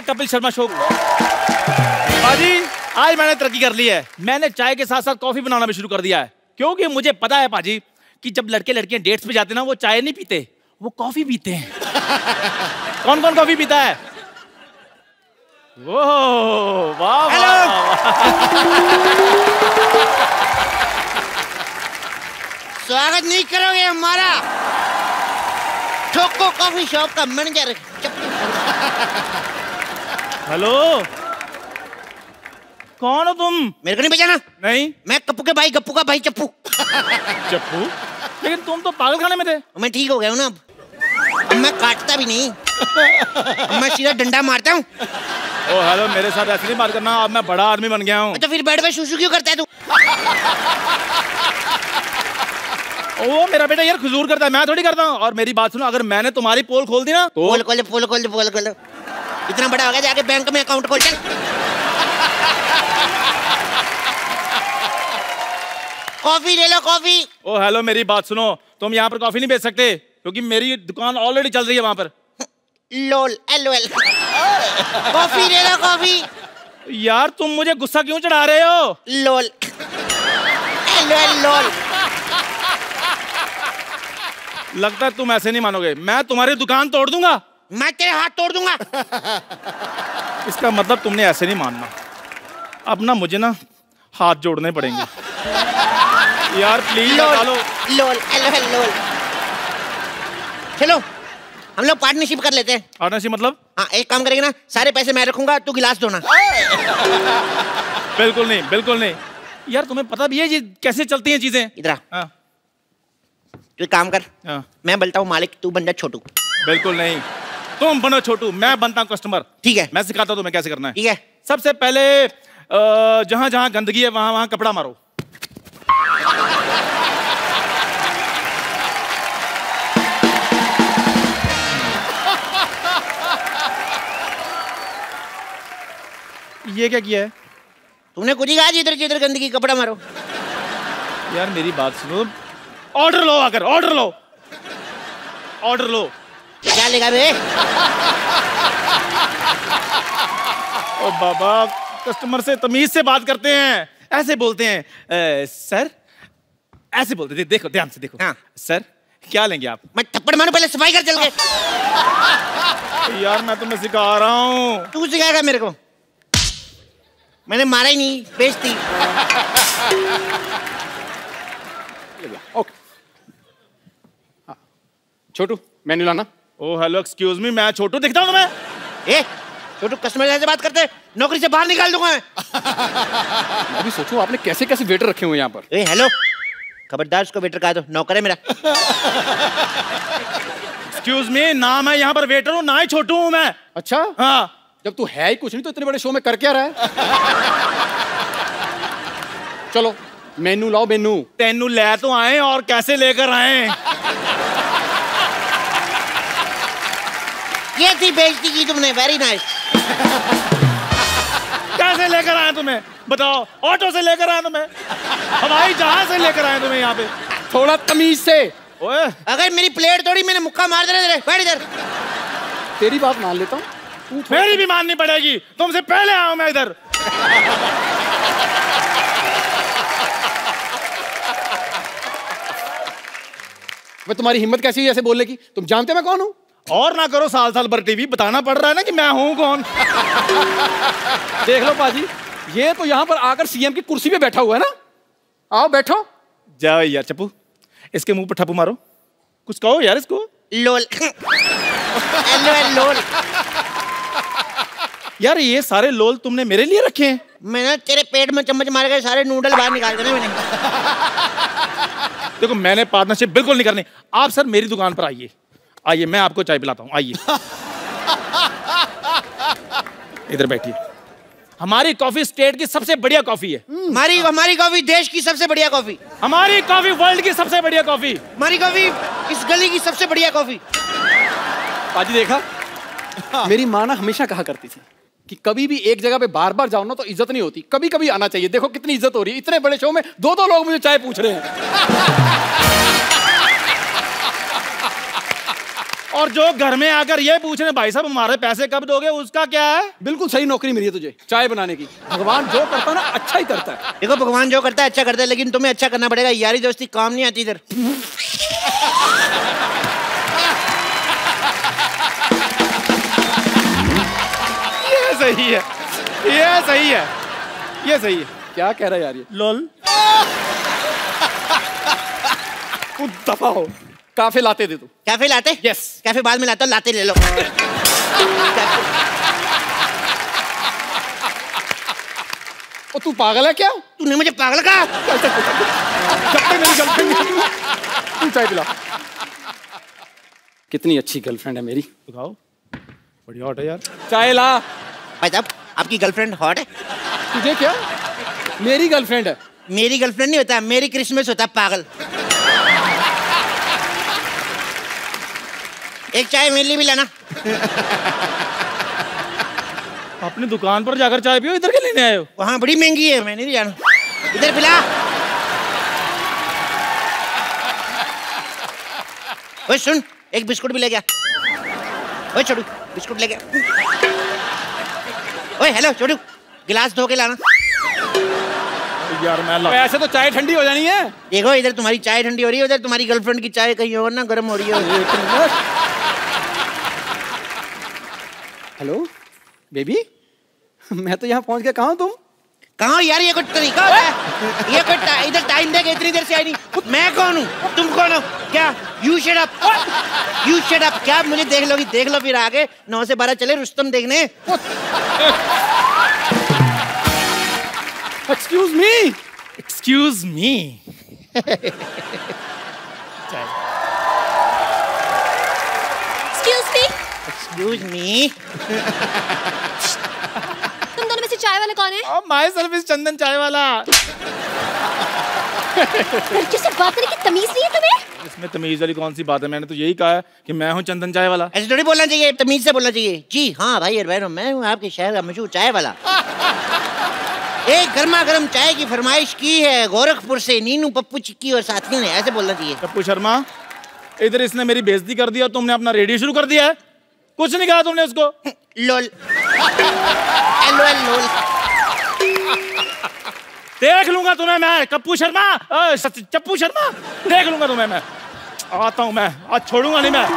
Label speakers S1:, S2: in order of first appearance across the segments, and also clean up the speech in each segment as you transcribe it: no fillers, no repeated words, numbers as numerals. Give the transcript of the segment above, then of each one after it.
S1: Kapil Sharma show. पाजी आज मैंने तरक्की कर ली है, मैंने चाय के साथ साथ कॉफी बनाना भी शुरू कर दिया है, क्योंकि मुझे पता है पाजी कि जब लड़के लड़कियां डेट्स पे जाते हैं ना, वो चाय नहीं पीते, वो कॉफी पीते हैं। कौन कौन कॉफी पीता है? वो वाह वाह।
S2: स्वागत नहीं करोगे हमारा? ठोको कॉफी शॉप का मैनेजर।
S1: हेलो, कौन हो तुम?
S2: मेरे को नहीं पहचाना?
S1: नहीं,
S2: मैं कप्पू के भाई, गप्पू का भाई चप्पू।
S1: चप्पू? लेकिन तुम तो पागल खाने में थे।
S2: मैं ठीक हो गया हूँ ना अब मैं काटता भी नहीं, अब मैं सीधा डंडा मारता हूँ।
S1: ओ हेलो, मेरे साथ ऐसे नहीं बात करना, अब मैं बड़ा आदमी बन गया हूँ।
S2: तो फिर बेड पे शूशू क्यों करता है तू?
S1: ओ मेरा बेटा यार खुजूर करता है, मैं थोड़ी करता हूँ। और मेरी बात सुनो, अगर मैंने तुम्हारी पोल खोल दी ना तो...
S2: पोल खोल। इतना बड़ा हो गया, जाके बैंक में अकाउंट खोल चल। कॉफी ले लो, कॉफी।
S1: ओ हेलो, मेरी बात सुनो, तुम यहाँ पर कॉफी नहीं बेच सकते, क्योंकि मेरी दुकान ऑलरेडी चल रही है वहाँ पर।
S2: लोल LOL। कॉफी ले लो, कॉफी।
S1: यार तुम मुझे गुस्सा क्यों चढ़ा रहे हो?
S2: लोल LOL लोल।
S1: लगता है तुम ऐसे नहीं मानोगे, मैं तुम्हारी दुकान तोड़ दूंगा।
S2: मैं तेरे हाथ तोड़ दूंगा।
S1: इसका मतलब तुमने ऐसे नहीं मानना। अब ना मुझे ना हाथ जोड़ने पड़ेंगे। यार प्लीज डालो।
S2: लोल LOL लोल। चलो हम लोग पार्टनरशिप कर लेते हैं।
S1: पार्टनरशिप मतलब?
S2: हाँ, एक काम करेंगे ना, सारे पैसे मैं रखूंगा, तू गिलास धोना।
S1: बिल्कुल नहीं, बिल्कुल नहीं। यार तुम्हें पता भी है ये कैसे चलती हैं चीजें?
S2: इधर
S1: हाँ।
S2: तू काम कर।
S1: हाँ।
S2: मैं बनता हूँ मालिक, तू बन जा छोटू।
S1: बिल्कुल नहीं, तुम बनो छोटू, मैं बनता हूँ कस्टमर।
S2: ठीक है,
S1: मैं सिखाता हूँ तुम्हें कैसे करना है।
S2: ठीक है।
S1: सबसे पहले जहां जहां गंदगी है वहां वहां कपड़ा मारो। ये क्या किया है
S2: तुमने? कुछ ही कहा, जिधर जिधर गंदगी कपड़ा मारो।
S1: यार मेरी बात सुनो, ऑर्डर लो, आकर ऑर्डर लो, ऑर्डर लो।
S2: क्या लेगा बे?
S1: ओ बाबा, कस्टमर से तमीज से बात करते हैं, ऐसे बोलते हैं सर, ऐसे बोलते थे। देखो ध्यान से देखो।
S2: हाँ।
S1: सर क्या लेंगे आप?
S2: मैं थप्पड़ मारूं, पहले सफाई कर चल के।
S1: यार मैं तुम्हें सिखा रहा हूँ।
S2: तू सिखाएगा मेरे को? मैंने मारा ही नहीं, बेइज्जती।
S3: ओके छोटू, मेन्यू लाना।
S1: ओ हेलो, एक्सक्यूज मी, मैं छोटू दिखता हूँ तुम्हें?
S2: छोटू कस्टमर से बात करते, नौकरी से बाहर निकाल दूंगा मैं।
S3: अभी सोचो आपने कैसे कैसे वेटर रखे हुए यहाँ पर।
S2: हेलो, खबरदार उसको वेटर कहा, तो नौकर है मेरा।
S1: एक्सक्यूज मी, नाम है यहाँ पर वेटर हूँ, ना ही छोटू हूँ मैं।
S3: अच्छा
S1: हाँ।
S3: जब तू है ही कुछ नहीं तो इतने बड़े शो में कर क्या रहा है? चलो मेनू लाओ, मेनू।
S1: तेनू ले तो आए, और कैसे लेकर आए?
S2: ये थी बेइज्जती की तुमने, वेरी नाइस।
S1: कैसे लेकर आए तुम्हें बताओ? ऑटो से लेकर आए तुम्हें? हवाई जहाज से लेकर आए तुम्हें यहाँ पे?
S3: थोड़ा तमीज से।
S1: ओए,
S2: अगर मेरी प्लेट तोड़ी, मैंने मुक्का मार देना तेरे। बैठ इधर।
S3: तेरी बात मान लेता हूँ,
S1: मेरी भी माननी पड़ेगी, तुमसे पहले आया हूं मैं इधर।
S3: मैं तुम्हारी हिम्मत कैसी है ऐसे बोलने की? तुम जानते मैं कौन हूँ?
S1: और ना करो साल साल भर टीवी, बताना पड़ रहा है ना कि मैं हूं कौन।
S3: देख लो पाजी, ये तो यहाँ पर आकर सीएम की कुर्सी पे बैठा हुआ है ना। आओ बैठो।
S1: जाओ यार चप्पू, इसके मुंह पर ठप्पू मारो, कुछ कहो यार इसको।
S2: लोल LOL लोल।
S1: यार ये सारे लोल तुमने मेरे लिए रखे हैं?
S2: मैंने तेरे पेट में चम्मच मार के सारे नूडल बाहर निकाल देने मैंने।
S1: देखो मैंने पार्टनरशिप बिल्कुल नहीं करनी। आप सर मेरी दुकान पर आइए, आइए मैं आपको चाय पिलाता हूँ, आइए। इधर बैठिए। हमारी कॉफी स्टेट की सबसे बढ़िया कॉफी है।
S2: हमारी कॉफी देश की सबसे बढ़िया कॉफी।
S1: हमारी कॉफी वर्ल्ड की सबसे बढ़िया कॉफी।
S2: हमारी कॉफी इस गली की सबसे बढ़िया कॉफी।
S3: पाजी देखा, मेरी माँ ना हमेशा कहा करती थी कि कभी भी एक जगह पे बार बार जाओ ना तो इज्जत नहीं होती, कभी कभी आना चाहिए। देखो कितनी इज्जत हो रही है, इतने बड़े शो में दो दो लोग मुझे चाय पूछ रहे हैं।
S1: और जो घर में आकर ये पूछने भाई साहब हमारे पैसे कब दोगे, उसका क्या है?
S3: बिल्कुल सही नौकरी मिली है तुझे, चाय बनाने की। भगवान जो करता है ना अच्छा ही करता है।
S2: देखो भगवान जो करता है अच्छा करता है, लेकिन तुम्हें अच्छा करना पड़ेगा। यारी दोस्ती काम नहीं आती इधर।
S1: ये सही है, ये सही है, ये सही है।
S3: क्या कह रहा है यार ये?
S1: लोल।
S3: तू दफा हो। काफे लाते दे तू।
S2: कैफे लाते?
S3: यस।
S2: कैफे बाद में लाता हूँ, लाते ले लो।
S3: ओ तू पागल है क्या?
S2: तूने मुझे पागल कहा?
S3: मेरी गर्लफ्रेंड तू चाय पिला। कितनी अच्छी गर्लफ्रेंड है मेरी।
S1: दिखाओ, बढ़िया हॉट है यार।
S3: चाय ला।
S2: भाई साहब आपकी गर्लफ्रेंड हॉट है?
S3: तुझे क्या? मेरी गर्लफ्रेंड है।
S2: मेरी गर्लफ्रेंड नहीं होता, मेरी क्रिसमस होता है पागल। एक चाय मेरे लिए भी लाना।
S1: अपनी दुकान पर जाकर चाय पियो, इधर के लेने आए हो?
S2: वहाँ बड़ी महंगी है, मैंने नहीं जाना। इधर पिला। ओए सुन, एक बिस्कुट भी ले गया। ओए छोटू, बिस्कुट ले गया। ओए हेलो छोटू, गिलास धो के लाना।
S1: यार मैं
S3: ऐसे तो चाय ठंडी हो जानी है।
S2: देखो इधर तुम्हारी चाय ठंडी हो रही है, उधर तुम्हारी गर्लफ्रेंड की चाय कहीं और ना गर्म हो रही है।
S3: हेलो बेबी, मैं तो यहाँ पहुँच गया। कहाँ हो तुम?
S2: कहाँ यार, ये कोई तरीका होता है? ये कोई इधर टाइम देगा, इतनी देर से आई नहीं। मैं कौन हूँ, तुम कौन हो? क्या you shut up, you shut up. क्या मुझे देख लोगी? देख लो फिर आगे 9 से 12 चले रुस्तम देखने।
S3: Excuse me,
S1: excuse me.
S2: Excuse me.
S4: तुम दोनों में से चाय वाला कौन है?
S1: माय सर्विस चंदन चाय वाला।
S4: लड़कियों से बात करने की तमीज नहीं है तुम्हें?
S1: इसमें तमीज वाली कौन सी बात है? मैंने तो यही कहा है कि मैं हूँ चंदन चाय वाला।
S2: ऐसे थोड़ी बोलना चाहिए, तमीज से बोलना चाहिए। जी हाँ भाई और बहनों, मैं हूँ आपके शहर का मशहूर चाय वाला। एक गर्मा गर्म चाय की फरमाइश की है गोरखपुर से नीनू, पप्पू, चिक्की और साथियों ने। ऐसे बोलना चाहिए।
S1: पप्पू शर्मा, इधर इसने मेरी बेइज्जती कर दिया और तुमने अपना रेडियो शुरू कर दिया है। कुछ नहीं कहा तुमने उसको।
S2: लोल। लोल लोल।
S1: देख लूंगा तुम्हें मैं, कप्पू शर्मा, चप्पू शर्मा, देख लूंगा तुम्हें मैं। आता हूं मैं, आज छोड़ूंगा नहीं मैं।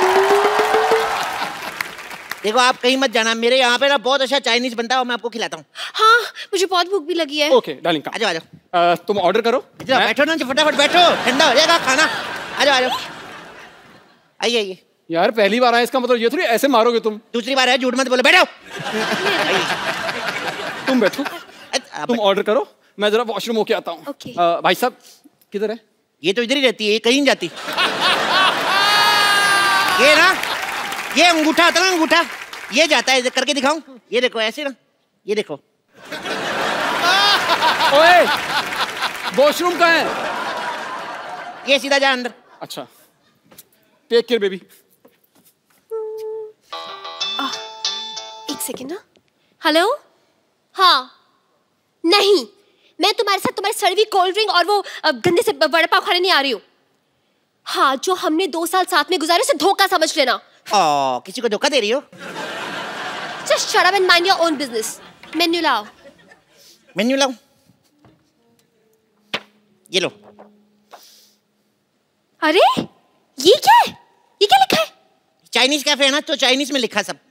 S2: देखो आप कहीं मत जाना, मेरे यहाँ पे ना बहुत अच्छा चाइनीज बनता है और मैं आपको खिलाता हूँ।
S4: हाँ मुझे बहुत भूख भी लगी है।
S3: ओके डार्लिंग,
S2: आ जाओ आ जाओ।
S3: तुम ऑर्डर करो।
S2: बैठो ना, फटाफट बैठो, ठंडा हो जाएगा खाना। आ जाओ आ जाओ, आइए आइए।
S3: यार पहली बार आए, इसका मतलब ये थोड़ी ऐसे मारोगे तुम।
S2: दूसरी बार है, झूठ मत बोलो, बैठो।
S3: तुम बैठो, तुम ऑर्डर करो, मैं जरा वॉशरूम होके आता हूँ।
S4: Okay.
S3: भाई साहब किधर है?
S2: ये तो इधर ही रहती है, ये कहीं नहीं जाती। ये ना, ये अंगूठा होता है ना, अंगूठा, ये जाता है। इधर करके दिखाऊं? ये देखो ऐसे ना, ये देखो।
S3: ओए, वॉशरूम कहाँ है?
S2: ये सीधा जा अंदर।
S3: अच्छा, टेक केयर बेबी।
S4: एक सेकेंड ना। हेलो, हाँ नहीं, मैं तुम्हारे साथ तुम्हारी सड़वी कोल्ड ड्रिंक और वो गंदे से वड़ा पाव खाने नहीं आ रही हूँ। हाँ, जो हमने 2 साल साथ में गुजारे उसे धोखा समझ लेना।
S2: किसी को धोखा दे रही हो?
S4: Just shut up and mind your own business. Menu लाओ।
S2: मेन्यू लाओ, ये लो।
S4: अरे ये क्या है? ये क्या लिखा है?
S2: चाइनीज कैफे है ना, तो चाइनीज में लिखा सब।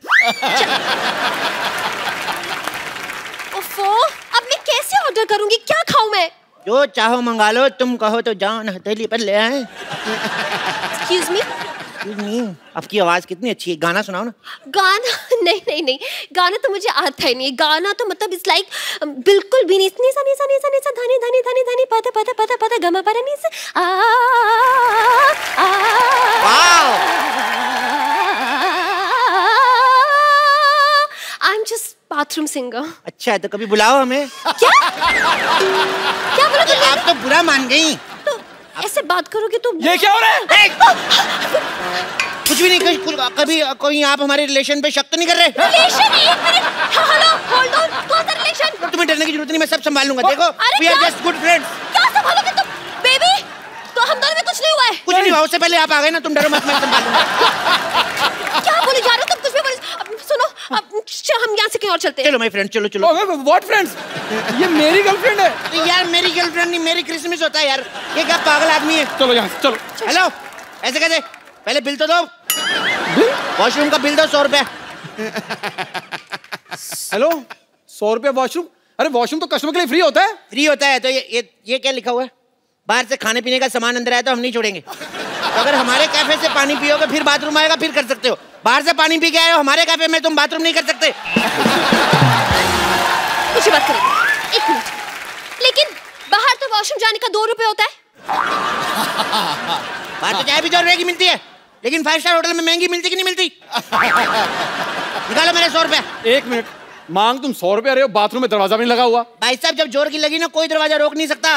S4: ओफो, अब मैं कैसे ऑर्डर करूंगी? क्या खाऊं मैं?
S2: जो चाहो मंगा लो, तुम कहो तो जाओ ना हथेली पर ले आए।
S4: Excuse me?
S2: आपकी आवाज कितनी अच्छी है, गाना सुनाओ ना।
S4: गाना? नहीं नहीं नहीं, गाना तो मुझे आता ही नहीं। गाना तो मतलब इट्स लाइक बिल्कुल भी नहीं। नीसा नीसा नीसा नीसा धनी धनी धनी धनी पता पता पता पता गमा पर नीसा आ आ।
S2: Wow,
S4: I am just bathroom singer.
S2: अच्छा है, तो कभी बुलाओ हमें।
S4: क्या क्या बोला तुमने?
S2: आप तो बुरा मान गई।
S4: तो ऐसे बात करोगे तो
S3: ये क्या हो रहा है?
S2: कुछ भी नहीं, कभी कोई आप हमारे रिलेशन पे शक तो नहीं कर रहे?
S4: रिलेशन? एक मिनट, हेलो होल्ड ऑन, कौन सा रिलेशन?
S2: तुम्हें डरने की जरूरत नहीं, मैं सब संभाल लूंगा। देखो,
S4: अरे
S2: we are
S4: क्या?
S2: just good friends।
S4: क्या संभालोगे तुम? बेबी, तो हम दोनों में कुछ नहीं हुआ है?
S2: कुछ नहीं भाव से पहले आप आ गए ना, तुम डरो मत, मैं संभालूंगा।
S4: क्या बोले जा रहे हो तुम? कुछ भी बोले। सुनो, हम यहाँ से कहीं और चलते हैं।
S2: चलो माय फ्रेंड, चलो चलो।
S3: What friends? ये मेरी गर्लफ्रेंड है।
S2: यार मेरी गर्लफ्रेंड नहीं, मेरी क्रिसमस होता है यार। ये क्या पागल आदमी है?
S3: चलो यहाँ चलो।
S2: हेलो, ऐसे कैसे? पहले बिल तो दो। वॉशरूम का बिल दो, 100 रुपए।
S3: हेलो, 100 रुपए वॉशरूम? अरे वॉशरूम तो कस्टमर के लिए फ्री होता है।
S2: फ्री होता है तो ये क्या लिखा हुआ है? बाहर से खाने पीने का सामान अंदर आया तो हम नहीं छोड़ेंगे। तो अगर हमारे कैफे से पानी पियोगे फिर बाथरूम आएगा, फिर कर सकते हो। बाहर से पानी पी के आए हो हमारे कैफे में, तुम बाथरूम नहीं कर सकते।
S4: कुछ बात करें, एक मिनट। लेकिन बाहर तो वॉशरूम जाने का 2 रुपए होता है।
S2: बाहर तो चाय भी 2 रुपए की मिलती है, लेकिन 5 स्टार होटल में महंगी मिलती कि नहीं मिलती? निकालो मेरे 100 रुपए।
S3: 1 मिनट, मांग तुम 100 रुपए रहे हो, बाथरूम में दरवाजा भी नहीं लगा हुआ।
S2: भाई साहब जब जोर की लगी ना, कोई दरवाजा रोक नहीं सकता।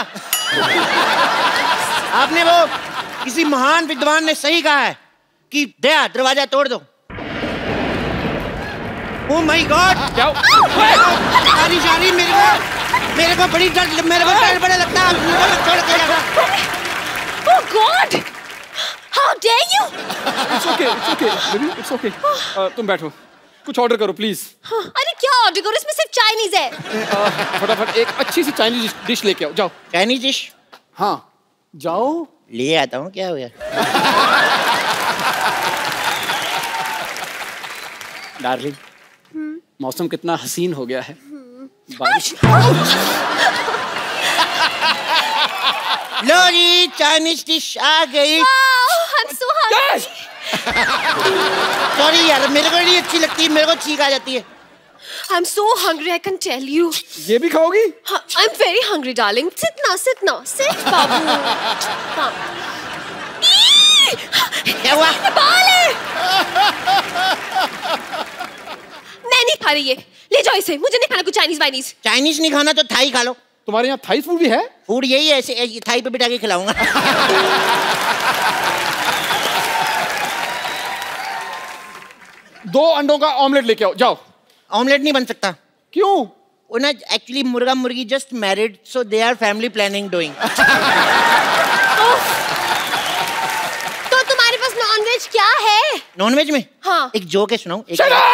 S2: आपने वो किसी महान विद्वान ने सही कहा है कि दया दरवाजा तोड़ दो। ओह माय गॉड,
S3: क्या?
S2: बारिश आ रही, मेरे को बड़ी डर, मेरे को डर बड़ा लगता है। छोड़ के जाओ।
S4: Oh god, how dare you.
S3: It's okay baby, it's okay. तुम बैठो, कुछ ऑर्डर करो प्लीज।
S4: अरे क्या ऑर्डर करो? इसमें सिर्फ चाइनीज है।
S3: फटाफट एक अच्छी सी चाइनीज डिश लेके आओ, जाओ।
S2: Chinese dish?
S3: हाँ जाओ,
S2: ले आता हूँ। क्या हो गया?
S3: डार्लिंग, मौसम कितना हसीन हो गया है। बारिश।
S2: लो जी, चाइनीज डिश आ गई।
S4: I'm so hungry.
S2: सॉरी यार, मेरे को नहीं अच्छी लगती, मेरे को छींक आ जाती है।
S4: I'm so hungry, I can tell you.
S3: ये भी खाओगी?
S4: I'm very hungry, darling. Sit now, sit, बाबू। हाँ।
S2: क्या हुआ?
S4: बाल है। मैं नहीं खा रही ये, ले जाओ इसे। मुझे नहीं खाना कुछ चाइनीज वाइनीज।
S2: चाइनीज नहीं खाना तो थाई खा लो।
S3: तुम्हारे यहाँ थाई फूड भी है?
S2: फूड यही है, ऐसे थाई पे बिठा के खिलाऊंगा।
S3: 2 अंडों का ऑमलेट लेके आओ, जाओ।
S2: ऑमलेट नहीं बन सकता।
S3: क्यों?
S2: उन्हें एक्चुअली मुर्गा मुर्गी just married, so they are family planning doing.
S4: तो तुम्हारे पास नॉनवेज क्या है?
S2: नॉनवेज में?
S4: हाँ।
S2: एक जोक है, सुनाऊं?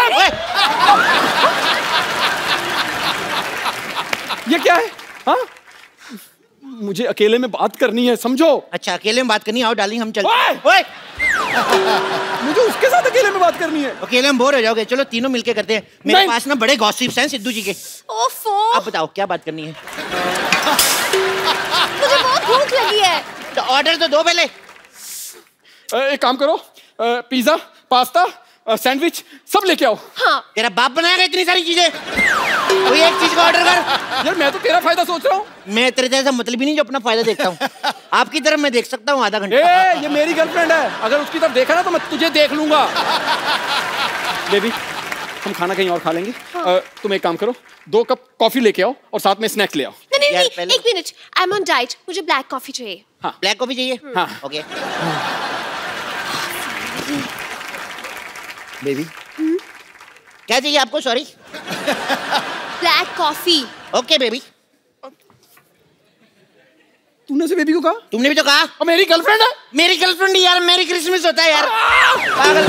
S3: ये क्या है? हाँ? मुझे अकेले में बात करनी है, समझो।
S2: अच्छा, अकेले में बात करनी है? आओ डार्लिंग, हम चलते।
S3: ओए! मुझे उसके साथ अकेले में बात करनी है।
S2: अकेले में बोर हो जाओगे, चलो तीनों मिलके करते हैं। मेरे पास ना बड़े गॉसिप्स हैं सिद्धू जी के।
S4: ओफो।
S2: आप बताओ क्या बात करनी है?
S4: मुझे बहुत भूख लगी है।
S2: तो ऑर्डर तो दो पहले।
S3: एक काम करो, पिज्जा, पास्ता, सैंडविच सब लेके आओ।
S4: हाँ।
S2: तेरा बाप बनाएगा इतनी सारी चीजें? कोई एक चीज का ऑर्डर कर।
S3: यार मैं तो तेरा फायदा सोच रहा हूँ।
S2: मैं तेरे जैसा मतलब ही नहीं जो अपना फायदा देखता हूँ। आपकी तरफ मैं देख सकता हूँ आधा घंटा।
S3: ये मेरी गर्लफ्रेंड है, अगर उसकी तरफ देखा ना तो मैं तुझे देख लूंगा। बेबी, हम खाना कहीं और खा लेंगे। हाँ। तुम एक काम करो, 2 कप कॉफी लेके आओ और साथ में स्नैक्स ले आओ।
S4: नहीं, एक minute, I am on diet, मुझे ब्लैक कॉफी चाहिए।
S3: हाँ।
S2: ब्लैक कॉफी चाहिए?
S3: हाँ।
S2: ओके। बेबी, क्या चाहिए आपको? Sorry.
S4: Black coffee.
S2: Okay baby.
S3: तूने से बेबी को कहा?
S2: तुमने भी तो कहा।
S3: और मेरी गर्लफ्रेंड है।
S2: मेरी गर्लफ्रेंड यार, मेरी क्रिसमस होता है यार। पागल।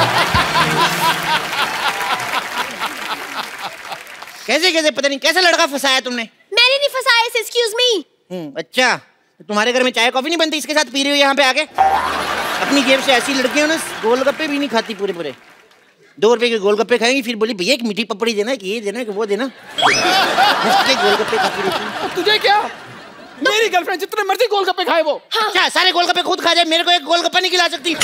S2: कैसे पता नहीं कैसे लड़का फंसाया तुमने?
S4: मैंने नहीं फंसाया इसे, एक्सक्यूज मी।
S2: अच्छा, तुम्हारे घर में चाय कॉफी नहीं बनती, इसके साथ पी रही हो यहाँ पे आके? अपनी जेब से ऐसी लड़कियां ना गोलगप्पे भी नहीं खाती पूरे 2 रुपए के गोलगप्पे खाएंगी, फिर बोली भैया एक मीठी पपड़ी देना, कि ये देना कि वो देना। गोलगप्पे खाती रहती।
S3: तुझे क्या? मेरी गर्लफ्रेंड जितने मर्जी गोलगप्पे खाए वो।
S2: हाँ। अच्छा, सारे गोलगप्पे खुद खा जाए, मेरे को एक गोलगप्पा नहीं खिला सकती?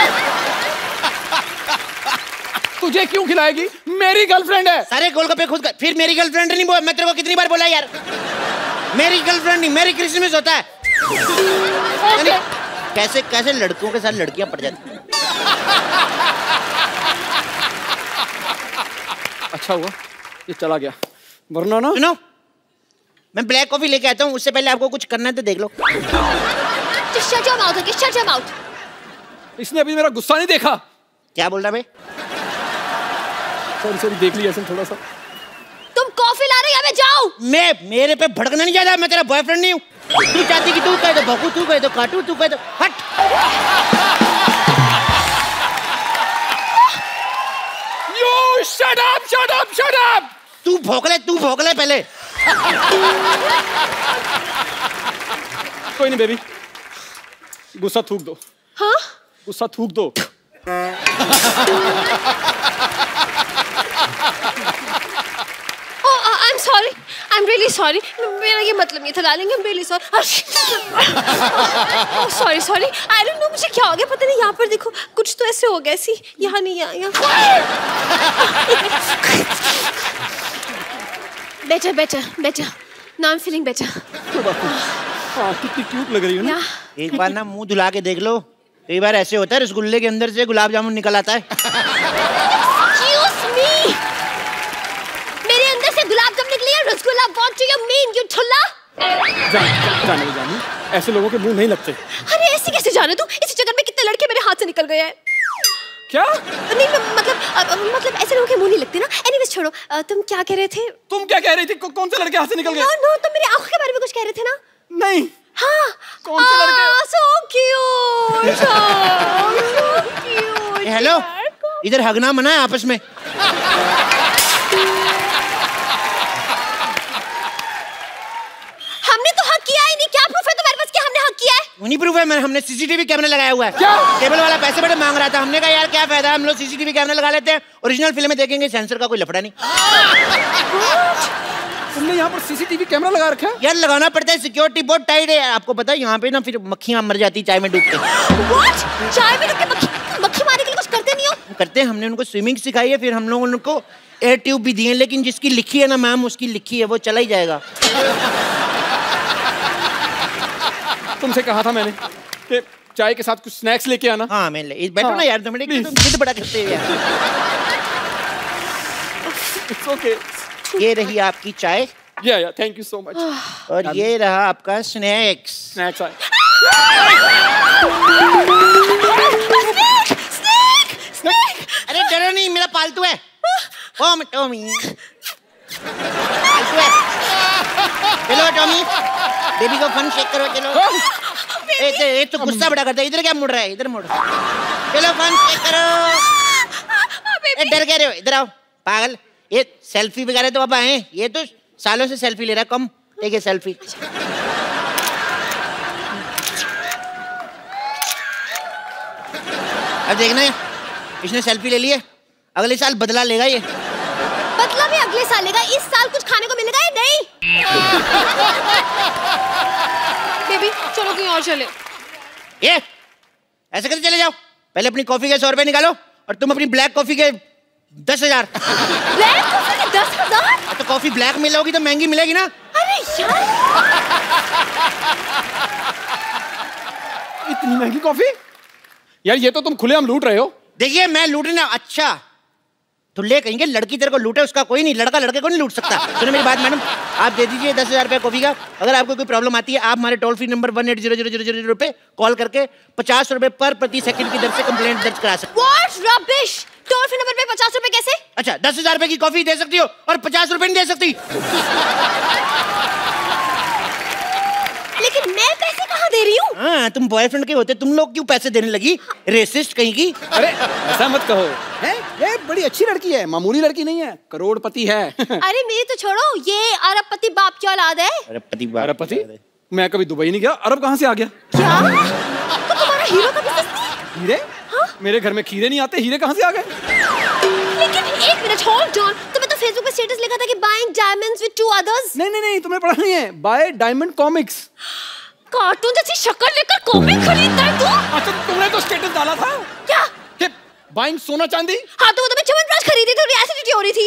S3: तुझे क्यों खिलाएगी? मेरी गर्लफ्रेंड है।
S2: सारे गोलगप्पे खुद फिर मेरी गर्लफ्रेंड नहीं बोला? मैं तेरे को कितनी बार बोला यार, मेरी गर्लफ्रेंड नहीं, मेरी क्रिसमस होता है। कैसे लड़कों के साथ लड़कियां पड़ जाती हैं।
S3: अच्छा हुआ ये चला गया, वरना ना।
S2: सुनो, मैं ब्लैक कॉफी लेके आता हूँ, उससे पहले आपको कुछ करना है तो देख लो।
S4: Just shut your mouth, okay? Shut your mouth.
S3: इसने अभी मेरा गुस्सा नहीं देखा।
S2: क्या बोल रहा है?
S3: सॉरी देख लिया थोड़ा सा।
S4: तुम कॉफी ला रहे हो या मैं जाऊं?
S2: मेरे पे भड़कना नहीं ज्यादा, मैं तेरा बॉयफ्रेंड नहीं हूँ। तू चाहती कि तू कह दो भोकू, तू कह दो काटू, तू कह दो हट।
S3: You shut up, shut up, shut up!
S2: तू भोंक ले पहले।
S3: कोई नहीं बेबी, गुस्सा थूक दो।
S4: हाँ?
S3: गुस्सा थूक दो।
S4: I'm sorry. I'm really sorry. मेरा ये मतलब नहीं था darling. I'm really sorry. Oh, sorry. I don't know मुझे क्या हो गया पता नहीं. यहाँ पर देखो कुछ तो ऐसे हो गया सी. यहाँ नहीं यहाँ. Better. Now I'm feeling better.
S3: हाँ कितनी क्यूट लग रही हो ना.
S2: एक बार ना मुंह धुला के देख लो. कई बार ऐसे होता है रसगुल्ले के अंदर से गुलाब जामुन निकल आता है.
S4: Excuse me. मेरे अंदर से गुलाब जामुन निकली है rasgulla. What do you mean, you ठुल्ला?
S3: जाने ऐसे लोगों के मुंह नहीं लगते.
S4: अरे ऐसे कैसे जाने तू? इसी चक्कर में कितने लड़के मेरे हाथ से निकल गए हैं.
S3: क्या?
S4: नहीं मतलब ऐसे लोगों के मुंह नहीं लगते ना. एनीवेज छोड़ो. तुम क्या कह रहे थे?
S3: तुम क्या कह रही थी? कौन से लड़के हाथ से निकल गए?
S4: नो तुम मेरी आंखों के बारे में कुछ कह रहे थे ना.
S3: नहीं.
S4: हाँ.
S3: कौन से लड़के?
S4: So cute. So cute.
S2: Hello. इधर हगना मना है आपस में.
S4: हमने तो हक किया ही नहीं. क्या प्रूफ है तुम्हारे पास कि हमने हक किया है?
S2: नहीं प्रूफ है. हमने सीसीटीवी कैमरा लगाया हुआ है.
S3: क्या?
S2: केबल वाला पैसे बड़े मांग रहा था. हमने कहा यार क्या फायदा, हम लोग सीसीटीवी कैमरा लगा लेते हैं, ओरिजिनल फिल्में देखेंगे, सेंसर का कोई लफड़ा नहीं.
S3: तुमने यहाँ पर सीसीटीवी कैमरा लगा रखा है?
S2: यार लगाना पड़ता है, सिक्योरिटी बहुत टाइट है. आपको पता है यहाँ पे ना फिर मक्खियाँ मर जाती चाय में डूब के.
S4: What? चाय में डूब के मक्खी मारने के लिए कुछ करते नहीं हो?
S2: करते हैं. हमने उनको स्विमिंग सिखाई है, फिर हम लोग उनको एयर ट्यूब भी दिए, लेकिन जिसकी लिखी है ना मैम, उसकी लिखी है, वो चला ही जाएगा.
S3: तुमसे कहा था मैंने कि चाय के साथ कुछ स्नैक्स लेके आना.
S2: हाँ मैं बैठो ना यार. तुम जिद बड़ा करते हो यार.
S3: It's okay.
S2: ये रही आपकी चाय.
S3: Yeah, thank you so much.
S2: और ये रहा आपका स्नैक्स.
S3: स्नैक्स आए.
S4: स्नैक.
S2: अरे डरो नहीं, मेरा पालतू है. टॉमी पालतू है. चलो टॉमी, बेबी को फन शेक करो. चलो. एक तो गुस्सा बड़ा करता है. इधर क्या मुड़ रहा है? इधर मुड़. चलो फन शेक करो. डर गए रहे हो? इधर आओ पागल. ये सेल्फी वगैरह तो अब आए. ये तो सालों से सेल्फी ले रहा है. कम ठीक है सेल्फी. अब देखना इसने सेल्फी ले ली है, अगले साल बदला लेगा. ये
S4: बदला भी अगले साल लेगा. इस साल कुछ खाने को मिलेगा या नहीं? बेबी चलो कहीं और चले.
S2: ये ऐसे कैसे चले जाओ? पहले अपनी कॉफी के 100 रुपए निकालो, और तुम अपनी ब्लैक कॉफी के 10,000.
S4: ब्लैक कॉफी के 10,000?
S2: तो कॉफी ब्लैक मिलोगी तो महंगी मिलेगी ना.
S4: अरे यार
S3: इतनी महंगी कॉफी? यार ये तो तुम खुलेआम लूट रहे हो.
S2: देखिए मैं लूटना. अच्छा तो ले कहेंगे लड़की तेरे को लूटे, उसका कोई नहीं. लड़का लड़के को नहीं लूट सकता. सुनो मेरी बात मैडम, आप दे दीजिए 10,000 रुपये कॉफी का. अगर आपको कोई प्रॉब्लम आती है, आप हमारे टोल फ्री नंबर 180000 पे कॉल करके 50 रुपए पर प्रति सेकंड की दर से कंप्लेंट दर्ज करा सकते.
S4: What rubbish! Toll free number पे 50 रुपए कैसे?
S2: अच्छा 10,000 रुपए की कॉफी दे सकती हो और 50 रुपए नहीं दे सकती.
S4: लेकिन मैं पैसे कहाँ दे रही हूँ?
S2: हाँ तुम बॉयफ्रेंड के होते, तुम लोग क्यों पैसे देने लगी? रेसिस्ट कहीं की.
S3: अरे ऐसा मत कहो. है ये बड़ी अच्छी लड़की है, मामूली लड़की नहीं है, करोड़पति है.
S4: अरे मेरी तो छोड़ो, ये अरबपति बाप की औलाद है.
S3: अरबपति? मैं कभी दुबई नहीं गया. अरब कहाँ से आ गया?
S4: क्या? तो तुम्हारा हीरो का बिजनेस नहीं?
S3: हीरे? हाँ? मेरे घर में खीरे नहीं आते, हीरे कहाँ से आ गए?
S4: लेकिन एक मिनट होल्ड ऑन. तुम्हें तो फेसबुक पे स्टेटस लिखा था कि बाइंग डायमंड्स विद 2 others.
S3: नहीं तुमने पढ़ा नहीं है. Bye diamond comics.
S4: कार्टून जैसी शक्ल लेकर कॉमिक खरीदता है तू?
S3: अच्छा तुमने तो स्टेटस डाला था.
S4: क्या?
S3: बाइंग सोना चांदी.
S4: हाँ तो वो तो मैं च्यवनप्राश खरीदी थी, एसिडिटी हो रही थी.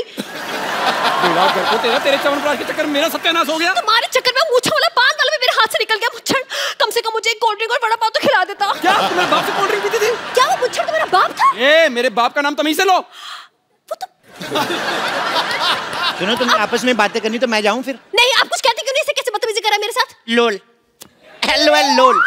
S3: तेरे च्यवनप्राश के चक्कर में मेरा सत्यानाश हो गया.
S4: तुम्हारे चक्कर में मूछा वाला पान वाला भी मेरे हाथ से निकल गया. मुच्छड़, कम से कम मुझे एक कोल्ड ड्रिंक और वड़ा पाव तो खिला देता.
S3: क्या तुम्हारे बाप से कोल्ड ड्रिंक पीती थी?
S4: क्या वो मुच्छड़ तुम्हारा बाप था?
S3: ए मेरे बाप का नाम तमीज से लो.
S4: वो तो
S2: सुनो तुम आपस में बातें करनी तो मैं जाऊं फिर.
S4: नहीं आप कुछ कहते क्यों नहीं? इसे कैसे बदतमीजी करा मेरे साथ?
S2: लोल. LOL लोल.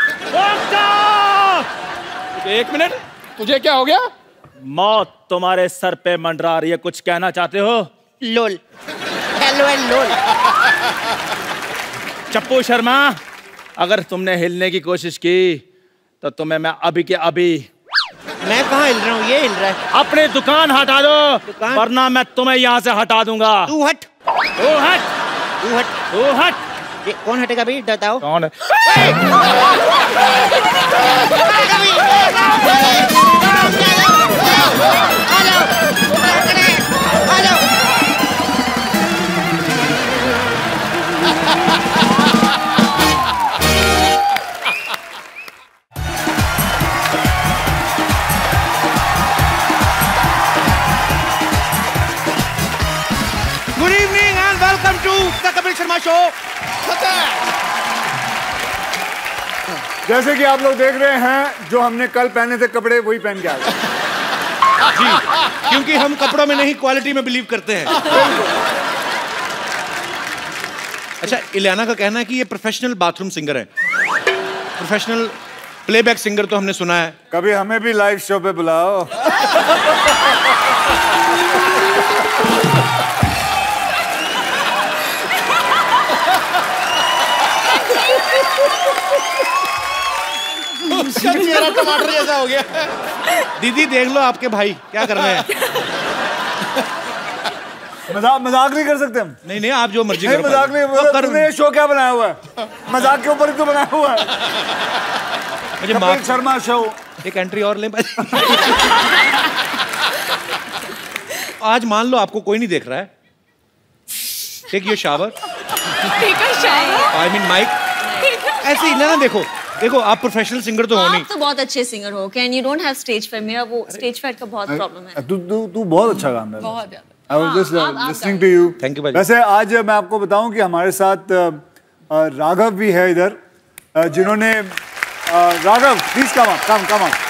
S3: एक मिनट, तुझे क्या हो गया?
S1: मौत तुम्हारे सर पे मंडरा रही है. कुछ कहना चाहते हो?
S2: लोल. LOL लोल.
S1: चप्पू शर्मा अगर तुमने हिलने की कोशिश की तो तुम्हें मैं अभी के अभी।
S2: मैं कहाँ हिल रहा हूँ, ये हिल रहा है।
S1: अपनी दुकान हटा दो, वरना मैं तुम्हें यहाँ से हटा दूंगा।
S2: तू हट,
S1: तू हट,
S2: तू हट,
S1: तू हट।
S2: ये कौन हटेगा भाई, बताओ।
S1: कौन है?
S2: Good evening and welcome to the Kapil Sharma Show.
S5: जैसे कि आप लोग देख रहे हैं, जो हमने कल पहने थे कपड़े वही पहन के आ गए।
S2: जी, क्योंकि हम कपड़ों में नहीं क्वालिटी में बिलीव करते हैं। अच्छा, इलियाना का कहना है कि ये प्रोफेशनल बाथरूम सिंगर है। प्रोफेशनल प्लेबैक सिंगर तो हमने सुना है।
S5: कभी हमें भी लाइव शो पे बुलाओ।
S2: चेहरा टमाटर जैसा हो गया। दीदी देख लो आपके भाई क्या कर रहे हैं।
S5: मजाक नहीं कर सकते हम।
S2: नहीं नहीं, आप जो मर्जी
S5: नहीं,
S2: करो।
S5: मजाक नहीं। तुमने ये शो क्या बनाया हुआ है? मजाक के ऊपर ही तो बनाया हुआ है।
S2: मुझे
S5: कपिल शर्मा शो।
S2: एक एंट्री और लें। आज मान लो आपको कोई नहीं देख रहा है। Take your shower. I mean mike. ऐसे ही ना देखो, देखो आप प्रोफेशनल सिंगर तो हो नहीं।
S6: आप तो बहुत अच्छे सिंगर हो, can you don't have stage fear. मेरा वो स्टेज फेयर का बहुत प्रॉब्लम है।
S5: तू बहुत अच्छा काम है।
S6: बहुत ज्यादा।
S5: I was just listening to you.
S2: Thank you, भाई।
S5: वैसे आज मैं आपको बताऊं कि हमारे साथ राघव भी है इधर, जिन्होंने Raghav please come on.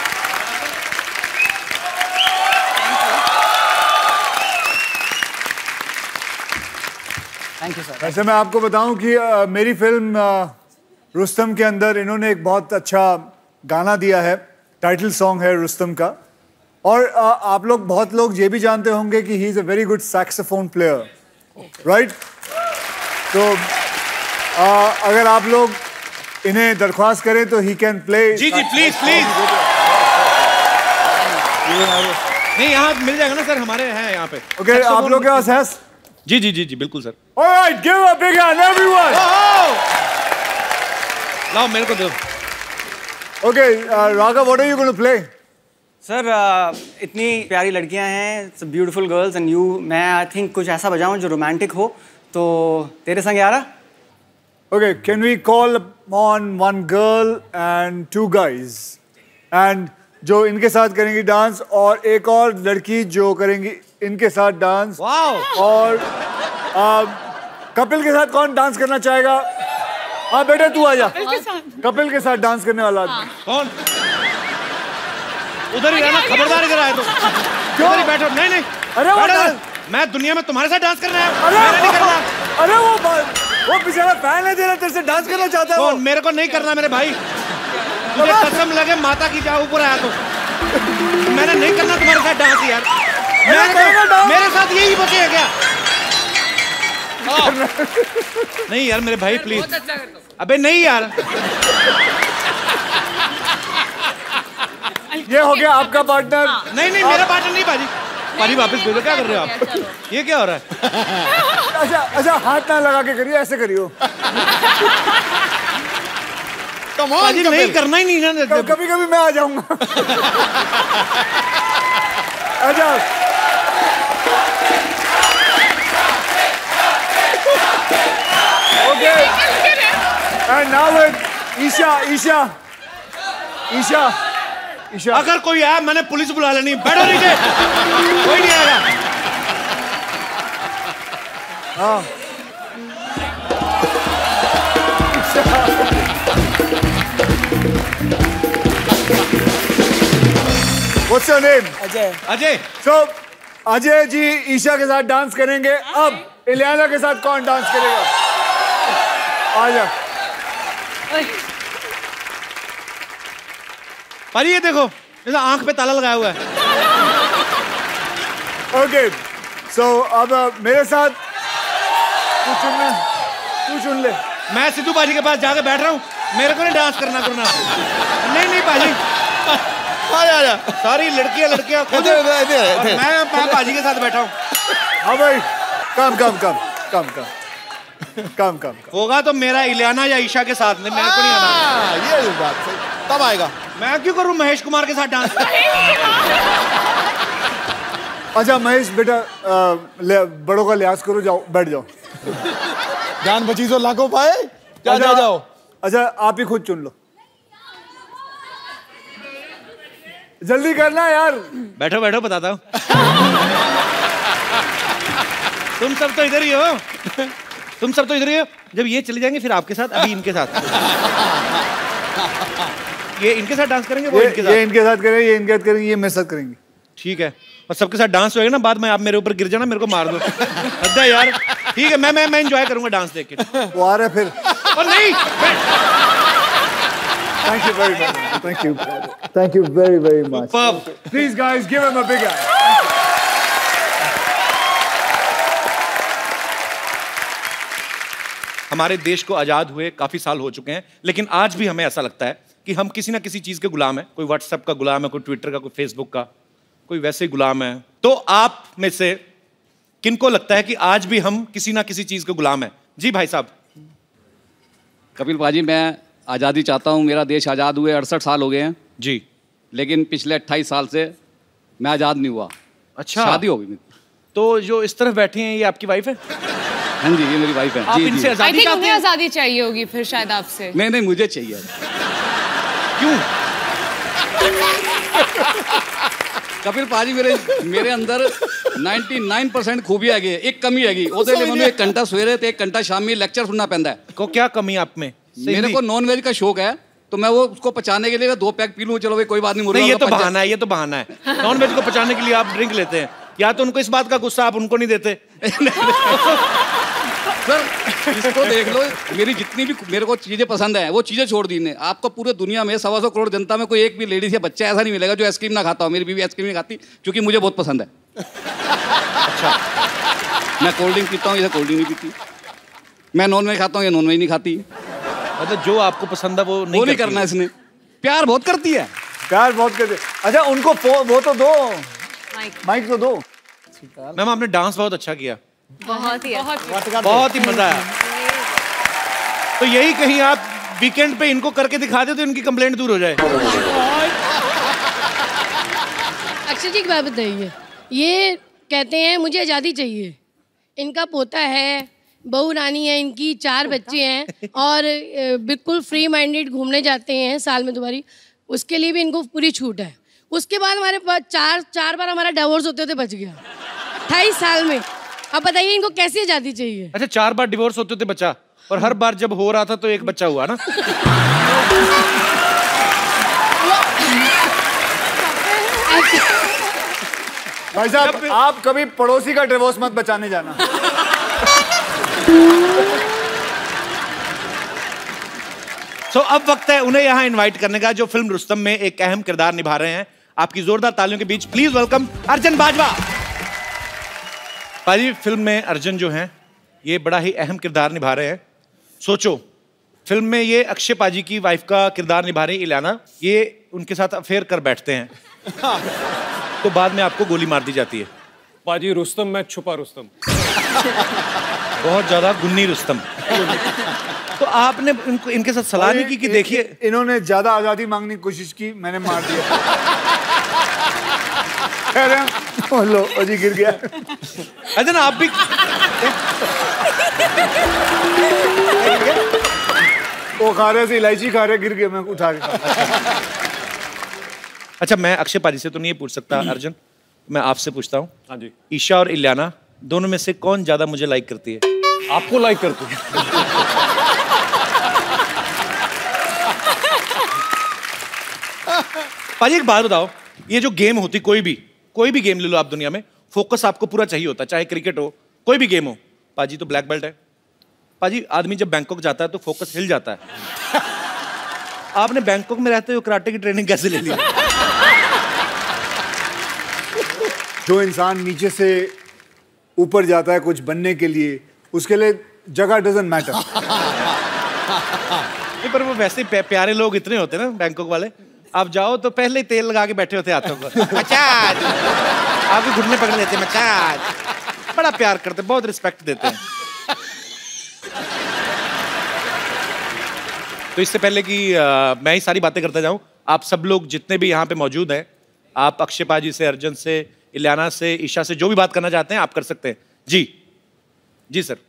S3: Thank you sir.
S5: वैसे मैं आपको बताऊं कि मेरी फिल्म रुस्तम के अंदर इन्होंने एक बहुत अच्छा गाना दिया है, टाइटल सॉन्ग है रुस्तम का। और आप लोग बहुत लोग ये भी जानते होंगे कि he is a very good saxophone player, right? तो अगर आप लोग इन्हें दरख्वास्त करें तो ही कैन प्ले।
S2: जी जी, प्लीज प्लीज। नहीं, यहाँ मिल जाएगा ना सर, हमारे हैं यहाँ पे।
S5: ओके, आप लोग के पास है?
S2: जी जी जी जी, बिल्कुल sir.
S5: Alright, give a big hand everyone.
S2: लाओ मेरे को दो।
S5: Okay, Raghav, what are you going to play?
S7: Sir इतनी प्यारी लड़कियां हैं, ब्यूटीफुल गर्ल्स एंड यू, मैं आई थिंक कुछ ऐसा बजाऊं जो रोमांटिक हो, तो तेरे संग यारा।
S5: Okay, can we call on one girl and two guys, and जो इनके साथ करेंगी डांस, और एक और लड़की जो करेंगी इनके साथ डांस।
S2: वाओ।
S5: और कपिल के साथ कौन डांस करना चाहेगा? हाँ बेटा, तू आ जा। कपिल के साथ डांस करने वाला आदमी
S2: कौन? उधर ही रहना, खबरदार इधर आए तो। क्यों? उधर ही बैठो। नहीं नहीं,
S5: अरे वो
S2: मैं दुनिया में तुम्हारे साथ डांस करना है।
S5: अरे
S2: मेरा नहीं करना।
S5: अरे वो बेचारा फैन है तेरा, तेरे से डांस करना चाहता है वो।
S2: मेरे को नहीं करना मेरे भाई। तुझे कसम लगे माता की, जाओ ऊपर आया तो मैंने नहीं करना तुम्हारे साथ डांस यार। मेरे साथ यही बचे है क्या? नहीं यार मेरे भाई प्लीज। अबे नहीं यार।
S5: ये हो गया आपका पार्टनर।
S2: नहीं नहीं, मेरा पार्टनर नहीं बाजी। पाजी वापस भेजो। क्या कर रहे हो आप? ये क्या हो रहा है?
S5: अच्छा, हाथ ना लगा के करिए, ऐसे करियो।
S2: पाजी नहीं करना ही नहीं ना।
S5: कभी कभी मैं आ जाऊंगा। अच्छा, okay, and now with Isha.
S2: अगर कोई आया मैंने पुलिस बुला लेनी। बैठो नीचे, कोई नहीं आएगा।
S5: हाँ, What's your name?
S2: Ajay.
S5: So, Ajay ji Isha के साथ डांस करेंगे। अब इलियाना के साथ कौन डांस करेगा? आ जा।
S2: पाजी ये देखो, इधर आंख पे ताला लगाया हुआ है।
S5: ओके, सो अब मेरे साथ तू चुन ले।
S2: मैं सिद्धू पाजी के पास जाके बैठ रहा हूँ। मेरे को नहीं डांस करना करना। नहीं पाजी,
S1: आजा।
S2: सारी लड़कियां खुद, मैं पाजी के साथ बैठा हूँ।
S5: हाँ भाई, कम
S2: होगा तो मेरा इलियाना या ईशा के साथ में, मेरे को नहीं आना।
S1: ये बात सही, तब आएगा।
S2: मैं क्यों करूँ महेश कुमार के साथ डांस?
S5: अच्छा महेश बेटा, बड़ों का लिहाज करो, जाओ बैठ जाओ।
S1: जान बची तो लाखों पाए, जाओ।
S5: अच्छा आप ही खुद चुन लो, जल्दी करना यार।
S2: बैठो बताता हूँ। तुम सब तो इधर ही हो। जब ये चले जाएंगे फिर आपके साथ, अभी इनके साथ। ये इनके साथ डांस करेंगे, वो इनके साथ।
S5: ये इनके साथ करेंगे, ये इनके साथ करेंगे, ये मेरे साथ करेंगे।
S2: ठीक है, और सबके साथ डांस होएगा ना, बाद में आप मेरे ऊपर गिर जाना, मेरे को मार दो। अद्दा यार, ठीक है, मैं एंजॉय करूंगा डांस देख के।
S5: वो आ रहा है फिर।
S2: और नहीं,
S5: Thank you very much. Thank you very much. Please guys, give him a big hand.
S2: हमारे देश को आजाद हुए काफी साल हो चुके हैं, लेकिन आज भी हमें ऐसा लगता है कि हम किसी ना किसी चीज के गुलाम हैं। कोई व्हाट्सएप का गुलाम है, कोई ट्विटर का, कोई फेसबुक का, कोई वैसे ही गुलाम है। तो आप में से किनको लगता है कि आज भी हम किसी ना किसी चीज के गुलाम हैं? जी भाई साहब।
S8: कपिल पाजी, मैं आज़ादी चाहता हूँ। मेरा देश आज़ाद हुए 68 साल हो गए हैं
S2: जी,
S8: लेकिन पिछले 28 साल से मैं आज़ाद नहीं हुआ।
S2: अच्छा,
S8: शादी हो गई मेरी।
S2: तो जो इस तरफ बैठी हैं ये आपकी वाइफ है?
S8: हाँ जी, ये मेरी वाइफ है।
S2: आप इनसे आज़ादी चाहते हैं?
S6: आज़ादी चाहिए होगी फिर शायद आपसे।
S8: नहीं, मुझे चाहिए।
S2: क्यों?
S8: कपिल पाजी, मेरे अंदर 99% खूबियां हैगी, एक कमी हैगी। ਉਹਦੇ ਲਈ ਮੈਨੂੰ 1 घंटा सवेरे ਤੇ 1 घंटा शामी लेक्चर सुनना पैंदा है।
S2: को क्या कमी आप में?
S8: मेरे को नॉन वेज का शौक है, तो मैं वो उसको पचाने के लिए 2 पैक पी लूं, चलो भाई कोई बात नहीं।
S2: ये तो बहाना है, नॉन वेज को पचाने के लिए आप ड्रिंक लेते हैं, या तो उनको इस बात का गुस्सा आप उनको नहीं देते।
S8: सर इसको देख लो, मेरी जितनी भी मेरे को चीजें पसंद है वो चीजें छोड़ दी ने। आपको पूरे दुनिया में 125 करोड़ जनता में कोई एक भी लेडीज या बच्चा ऐसा नहीं मिलेगा जो आइसक्रीम ना खाता हो। मेरी बीवी आइसक्रीम नहीं खाती क्योंकि मुझे बहुत पसंद है।
S2: अच्छा,
S8: मैं कोल्ड ड्रिंक पीता हूँ, ये कोल्ड ड्रिंक नहीं पीती। मैं नॉन वेज खाता हूँ, ये नॉन वेज नहीं खाती।
S2: मतलब जो आपको पसंद है वो नहीं
S8: करना। इसने प्यार बहुत करती है।
S5: अच्छा उनको वो तो दो, माइक तो दो।
S2: मैम आपने डांस बहुत अच्छा किया,
S6: बहुत ही
S2: मजा आया। तो यही कहीं आप वीकेंड पे इनको करके दिखा दे तो इनकी कंप्लेंट दूर हो जाए।
S9: अक्षय जी की बात बताइए, ये कहते हैं मुझे आज़ादी चाहिए। इनका पोता है, बहू रानी है, इनकी 4 बच्चे हैं और बिल्कुल फ्री माइंडेड घूमने जाते हैं साल में 2 बारी। उसके लिए भी इनको पूरी छूट है। उसके बाद हमारे पास 4 बार हमारा डिवोर्स होते बच गया 28 साल में। अब बताइए इनको कैसी आज़ादी चाहिए?
S2: अच्छा, 4 बार डिवोर्स होते बचा, और हर बार जब हो रहा था तो एक बच्चा हुआ ना।
S5: भाई साहब, आप कभी पड़ोसी का डिवोर्स मत बचाने जाना।
S2: सो अब वक्त है उन्हें यहाँ इनवाइट करने का, जो फिल्म रुस्तम में एक अहम किरदार निभा रहे हैं। आपकी जोरदार तालियों के बीच प्लीज वेलकम अर्जुन बाजवा। पाजी, फिल्म में अर्जुन जो हैं ये बड़ा ही अहम किरदार निभा रहे हैं। सोचो, फिल्म में ये अक्षय पाजी की वाइफ का किरदार निभा रही इलेना, ये उनके साथ अफेयर कर बैठते हैं तो बाद में आपको गोली मार दी जाती है।
S3: पाजी, रुस्तम में छुपा रुस्तम।
S2: बहुत ज्यादा गुन्नी रुस्तम। तो आपने इनके साथ सलाह नहीं की कि देखिए
S5: इन्होंने ज्यादा आजादी मांगने की कोशिश की, मैंने मार दिया। लो अजी गिर गया।
S2: अजन आप भी
S5: वो खा रहे थे, इलायची खा रहे, गिर गए, मैं उठा के।
S2: अच्छा, मैं अक्षय पाजी से तो नहीं पूछ सकता अर्जुन, मैं आपसे पूछता हूँ।
S3: हाँ जी।
S2: ईशा और इलियाना दोनों में से कौन ज्यादा मुझे लाइक करती है?
S3: आपको लाइक करती है।
S2: पाजी एक बात बताओ, ये जो गेम होती, कोई भी गेम ले लो आप दुनिया में, फोकस आपको पूरा चाहिए होता है, चाहे क्रिकेट हो, कोई भी गेम हो। पाजी तो ब्लैक बेल्ट है। पाजी, आदमी जब बैंकॉक जाता है तो फोकस हिल जाता है। आपने बैंकॉक में रहते हुए कराटे की ट्रेनिंग कैसे ले ली?
S5: जो इंसान नीचे से ऊपर जाता है कुछ बनने के लिए, उसके लिए जगह डजंट मैटर।
S1: नहीं, पर वो वैसे प्यारे लोग इतने होते हैं ना बैंकॉक वाले, आप जाओ तो पहले ही तेल लगा के बैठे होते हाथों पर।
S2: मचाज, आपके घुटने पकड़ लेते हैं, मचाज।
S1: बड़ा प्यार करते, बहुत रिस्पेक्ट देते हैं। तो इससे पहले कि मैं ही सारी बातें करता जाऊं, आप सब लोग जितने भी यहाँ पे मौजूद हैं, आप अक्षय पाजी से, अर्जुन से, इलियाना से, ईशा से जो भी बात करना चाहते हैं आप कर सकते हैं। जी जी sir.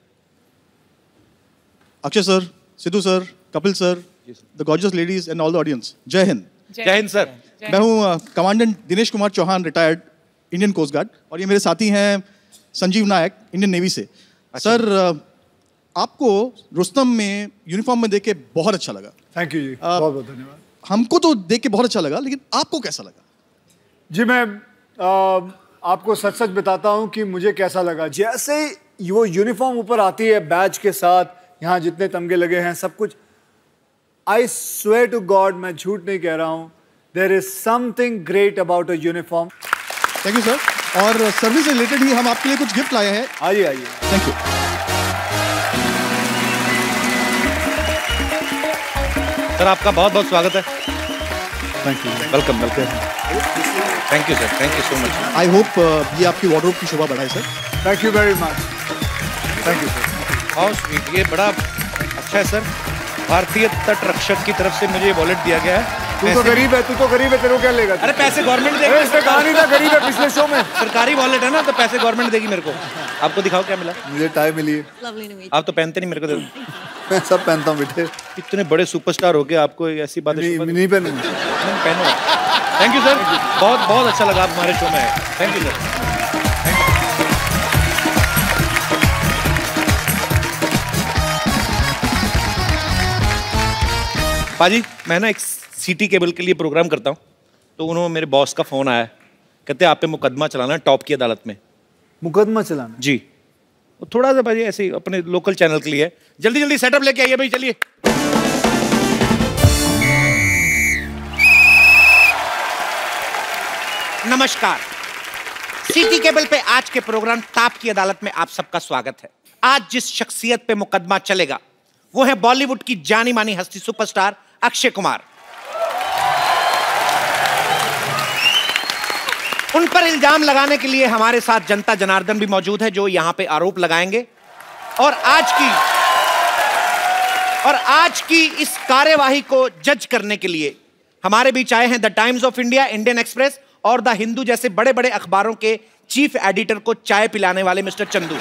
S10: Akshay sir, Sidhu sir, Kapil sir, the gorgeous ladies and all the audience, जय हिंद।
S1: जय हिंद सर।
S10: मैं हूँ commandant Dinesh Kumar Chauhan, retired Indian coast guard, और ये मेरे साथी हैं संजीव नायक, इंडियन नेवी से। सर आपको रुस्तम में यूनिफॉर्म में देख के बहुत अच्छा लगा।
S5: थैंक यू जी, बहुत बहुत धन्यवाद।
S10: हमको तो देख के बहुत अच्छा लगा, लेकिन आपको कैसा लगा?
S5: जी मैं आपको सच सच बताता हूँ कि मुझे कैसा लगा। जैसे वो यूनिफॉर्म ऊपर आती है बैच के साथ, यहाँ जितने तमगे लगे हैं सब कुछ, आई स्वेयर टू गॉड, मैं झूठ नहीं कह रहा हूँ, there is something great about a uniform.
S10: Thank you sir. और सर्विस से रिलेटेड ही हम आपके लिए कुछ गिफ्ट लाए हैं।
S5: आइए आइए।
S10: थैंक यू
S1: सर, आपका बहुत बहुत स्वागत है।
S10: Thank you,
S1: welcome welcome. Thank you sir, thank you so much.
S10: I hope ये आपकी वार्डरोब की शोभा बढ़ाए sir.
S5: Thank you very much. Thank you sir.
S1: How sweet, ये बड़ा अच्छा है सर। भारतीय तट रक्षक की तरफ से मुझे ये वॉलेट दिया गया है।
S5: तू तो गरीब है, तेरे को क्या लेगा?
S1: अरे पैसे गवर्नमेंट देगी।
S5: इसमें कहा नहीं था गरीब है पिछले शो में।
S1: सरकारी वॉलेट है ना, तो पैसे गवर्नमेंट देगी मेरे को। आपको दिखाओ क्या मिला।
S5: मुझे टाई मिली है।
S1: आप तो पहनते नहीं, मेरे को दे दो।
S5: मैं सब पहनता हूँ बेटे।
S1: इतने बड़े सुपरस्टार हो के आपको ऐसी बातें
S5: नहीं पहनूंगा।
S1: पहनो। थैंक यू सर, बहुत बहुत अच्छा लगा आप हमारे शो में आए। Thank you sir. पाजी, मैं ना एक सिटी केबल के लिए प्रोग्राम करता हूँ, तो उन्होंने मेरे बॉस का फोन आया, कहते आप पे मुकदमा चलाना है टॉप की अदालत में।
S5: मुकदमा चलाना?
S1: जी, वो थोड़ा सा भाई ऐसे अपने लोकल चैनल के लिए है। जल्दी जल्दी सेटअप लेके आइए भाई, चलिए।
S2: नमस्कार, सिटी केबल पे आज के प्रोग्राम टॉप की अदालत में आप सबका स्वागत है। आज जिस शख्सियत पे मुकदमा चलेगा वो है बॉलीवुड की जानी मानी हस्ती सुपरस्टार अक्षय कुमार। उन पर इल्जाम लगाने के लिए हमारे साथ जनता जनार्दन भी मौजूद है, जो यहां पे आरोप लगाएंगे। और आज की इस कार्यवाही को जज करने के लिए हमारे बीच आए हैं the Times of India, Indian Express और द हिंदू जैसे बड़े बड़े अखबारों के चीफ एडिटर को चाय पिलाने वाले मिस्टर चंदू।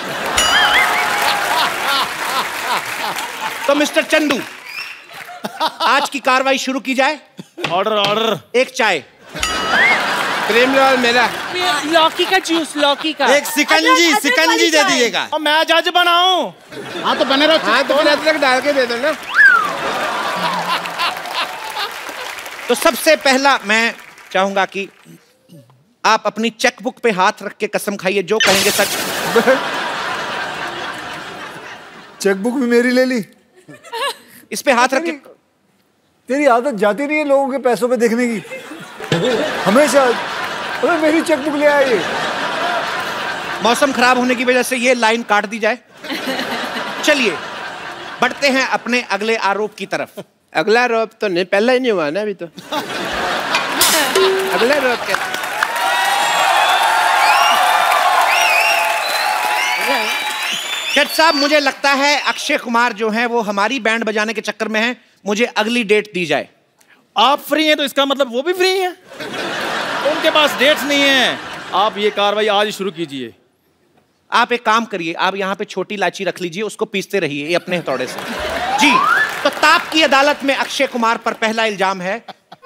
S2: तो मिस्टर चंदू, आज की कार्रवाई शुरू की जाए।
S1: Order order.
S2: एक चाय।
S11: प्रेम लाल मेरा।
S12: लौकी का जूस, लौकी का।
S11: एक सिकंजी दे दीजिएगा।
S1: और मैं जज बनाऊं?
S11: हाँ तो बने रहो। हाँ तो अदरक डाल के दे दो ना।
S2: तो सबसे पहला मैं चाहूंगा कि आप अपनी चेकबुक पे हाथ रख के कसम खाइए, जो कहेंगे सच।
S5: चेकबुक भी मेरी ले ली?
S2: इस पे हाथ रख के।
S5: तेरी आदत जाती नहीं है लोगों के पैसों पे देखने की, हमेशा। अरे मेरी चेकबुक ले आए।
S2: मौसम खराब होने की वजह से ये लाइन काट दी जाए। चलिए बढ़ते हैं अपने अगले आरोप की तरफ।
S11: अगला आरोप तो नहीं, पहला ही नहीं हुआ ना अभी तो। अगला आरोप क्या?
S2: जज साहब, मुझे लगता है अक्षय कुमार जो है वो हमारी बैंड बजाने के चक्कर में है। मुझे अगली डेट दी जाए।
S1: आप फ्री हैं तो इसका मतलब वो भी फ्री हैं। उनके पास डेट्स नहीं है। आप ये कार्रवाई आज ही शुरू कीजिए।
S2: आप एक काम करिए, आप यहाँ पे छोटी इलायची रख लीजिए, उसको पीसते रहिए ये अपने हथौड़े से। जी, तो ताप की अदालत में अक्षय कुमार पर पहला इल्जाम है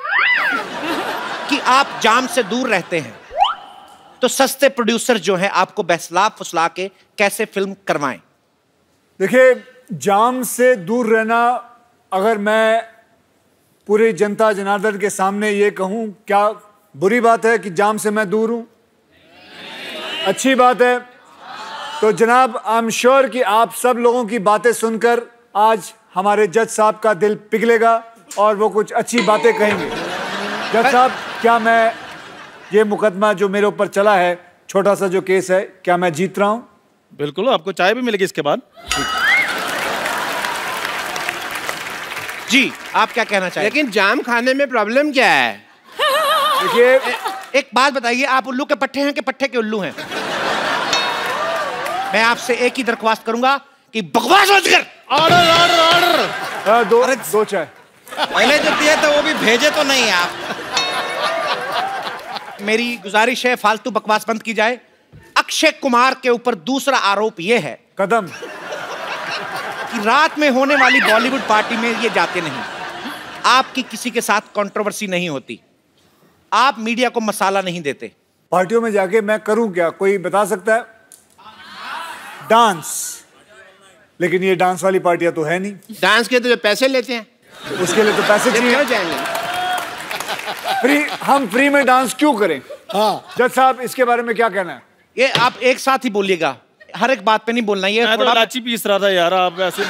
S2: कि आप जाम से दूर रहते हैं। तो सस्ते प्रोड्यूसर जो हैं आपको बहसला फुसला के कैसे फिल्म करवाएं?
S5: देखिए, जाम से दूर रहना, अगर मैं पूरी जनता जनार्दन के सामने ये कहूं, क्या बुरी बात है कि जाम से मैं दूर हूं? अच्छी बात है। तो जनाब, आई एम श्योर कि आप सब लोगों की बातें सुनकर आज हमारे जज साहब का दिल पिघलेगा और वो कुछ अच्छी बातें कहेंगे। जज साहब, क्या मैं ये मुकदमा जो मेरे ऊपर चला है, छोटा सा जो केस है, क्या मैं जीत रहा हूं? बिल्कुल, आपको चाय भी मिलेगी इसके बाद।
S2: जी आप क्या कहना चाहिए?
S11: लेकिन जाम खाने में प्रॉब्लम क्या है?
S2: देखिए एक बात बताइए, आप उल्लू के पट्टे हैं कि पट्टे के उल्लू हैं? मैं आपसे एक ही दरख्वास्त करूंगा कि बकवास मत कर।
S1: Order order order.
S5: दो चाय।
S2: पहले जो दिए थे वो भी भेजे तो नहीं आप। मेरी गुजारिश है फालतू बकवास बंद की जाए। अक्षय कुमार के ऊपर दूसरा आरोप ये है
S5: कदम
S2: कि रात में होने वाली बॉलीवुड पार्टी में ये जाते नहीं। आपकी किसी के साथ कंट्रोवर्सी नहीं होती, आप मीडिया को मसाला नहीं देते।
S5: पार्टियों में जाके मैं करूं क्या, कोई बता सकता है? डांस, लेकिन ये डांस वाली पार्टियां तो है नहीं।
S11: डांस के तो पैसे लेते हैं,
S5: उसके लिए तो पैसे चाहिए।
S11: जाएंगे
S5: हम फ्री में डांस क्यों करें? हाँ जज साहब इसके बारे में क्या कहना है?
S2: ये आप एक साथ ही बोलिएगा, हर एक बात पे नहीं बोलना। ये
S1: मैं तो इलायची पीस रहा था यार, आप ऐसे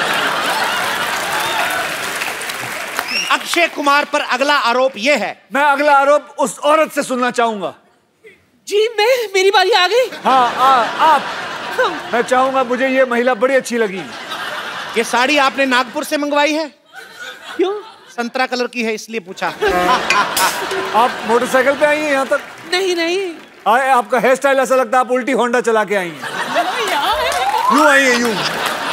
S2: अक्षय कुमार पर अगला आरोप ये है।
S5: मैं अगला आरोप उस औरत से सुनना चाहूंगा।
S12: जी मेरी बारी आ गई।
S5: हाँ आप। मैं चाहूंगा, मुझे ये महिला बड़ी अच्छी लगी।
S2: ये साड़ी आपने नागपुर से मंगवाई है?
S12: क्यों?
S2: संतरा कलर की है इसलिए पूछा।
S5: आप मोटरसाइकिल पे आई हैं यहाँ तक?
S12: नहीं।
S5: आपका हेयर स्टाइल ऐसा लगता है आप उल्टी होंडा चला के आई हैं। यूं आई है यूं।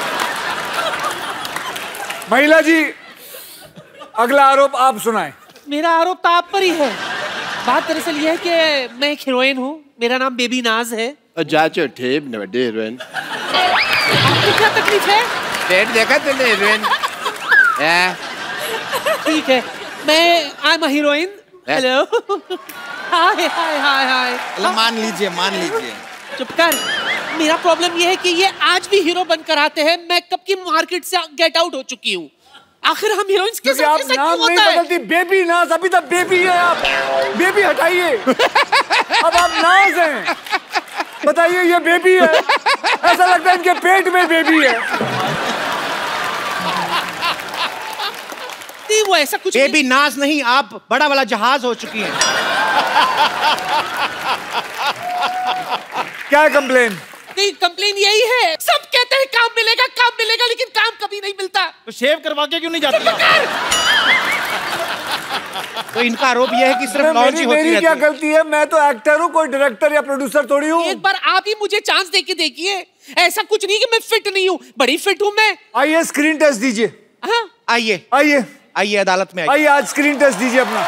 S5: महिला जी अगला आरोप आप सुनाएं।
S12: मेरा आरोप तो आप पर ही है। बात दरअसल ये है कि मैं एक हीरोइन हूँ, मेरा नाम बेबी नाज है।
S11: जाचो ठेप न बड़े हीरोइन।
S12: आपको क्या तकलीफ है?
S11: पेट देखा तुमने हीरोइन?
S12: ठीक है, मैं I am a heroine. Hello hi hi hi hi.
S2: मान लीजिए
S12: चुप कर। मेरा प्रॉब्लम ये है कि ये आज भी हीरो बनकर आते हैं। मैं कब की मार्केट से गेट आउट हो चुकी हूँ। आखिर हम हीरोइंस के साथ
S5: आप नाम नहीं बदलती। बेबी नाज, अभी तक बेबी है आप। बेबी हटाइए, अब आप नाज हैं। बताइए ये बेबी है, ऐसा लगता है इनके पेट में बेबी है।
S12: नहीं वो ऐसा कुछ
S2: बेबी नाज नहीं, आप बड़ा वाला जहाज हो चुकी हैं।
S5: क्या कंप्लेन?
S12: नहीं कंप्लेन यही है, सब कहते हैं काम मिलेगा, लेकिन काम कभी नहीं मिलता।
S1: तो शेव करवा के क्यों नहीं जाती?
S2: तो इनका आरोप यह है कि सिर्फ लॉन्च ही होती
S5: मेरी क्या गलती है? मैं तो एक्टर हूँ, कोई डायरेक्टर या प्रोड्यूसर थोड़ी हूँ।
S12: एक बार आप ही मुझे चांस दे के देखिए। ऐसा कुछ नहीं कि मैं फिट नहीं हूँ, बड़ी फिट हूँ मैं।
S5: आइए स्क्रीन टेस्ट दीजिए।
S12: हाँ
S2: आइए अदालत में
S5: आइए, आज स्क्रीन टेस्ट दीजिए अपना।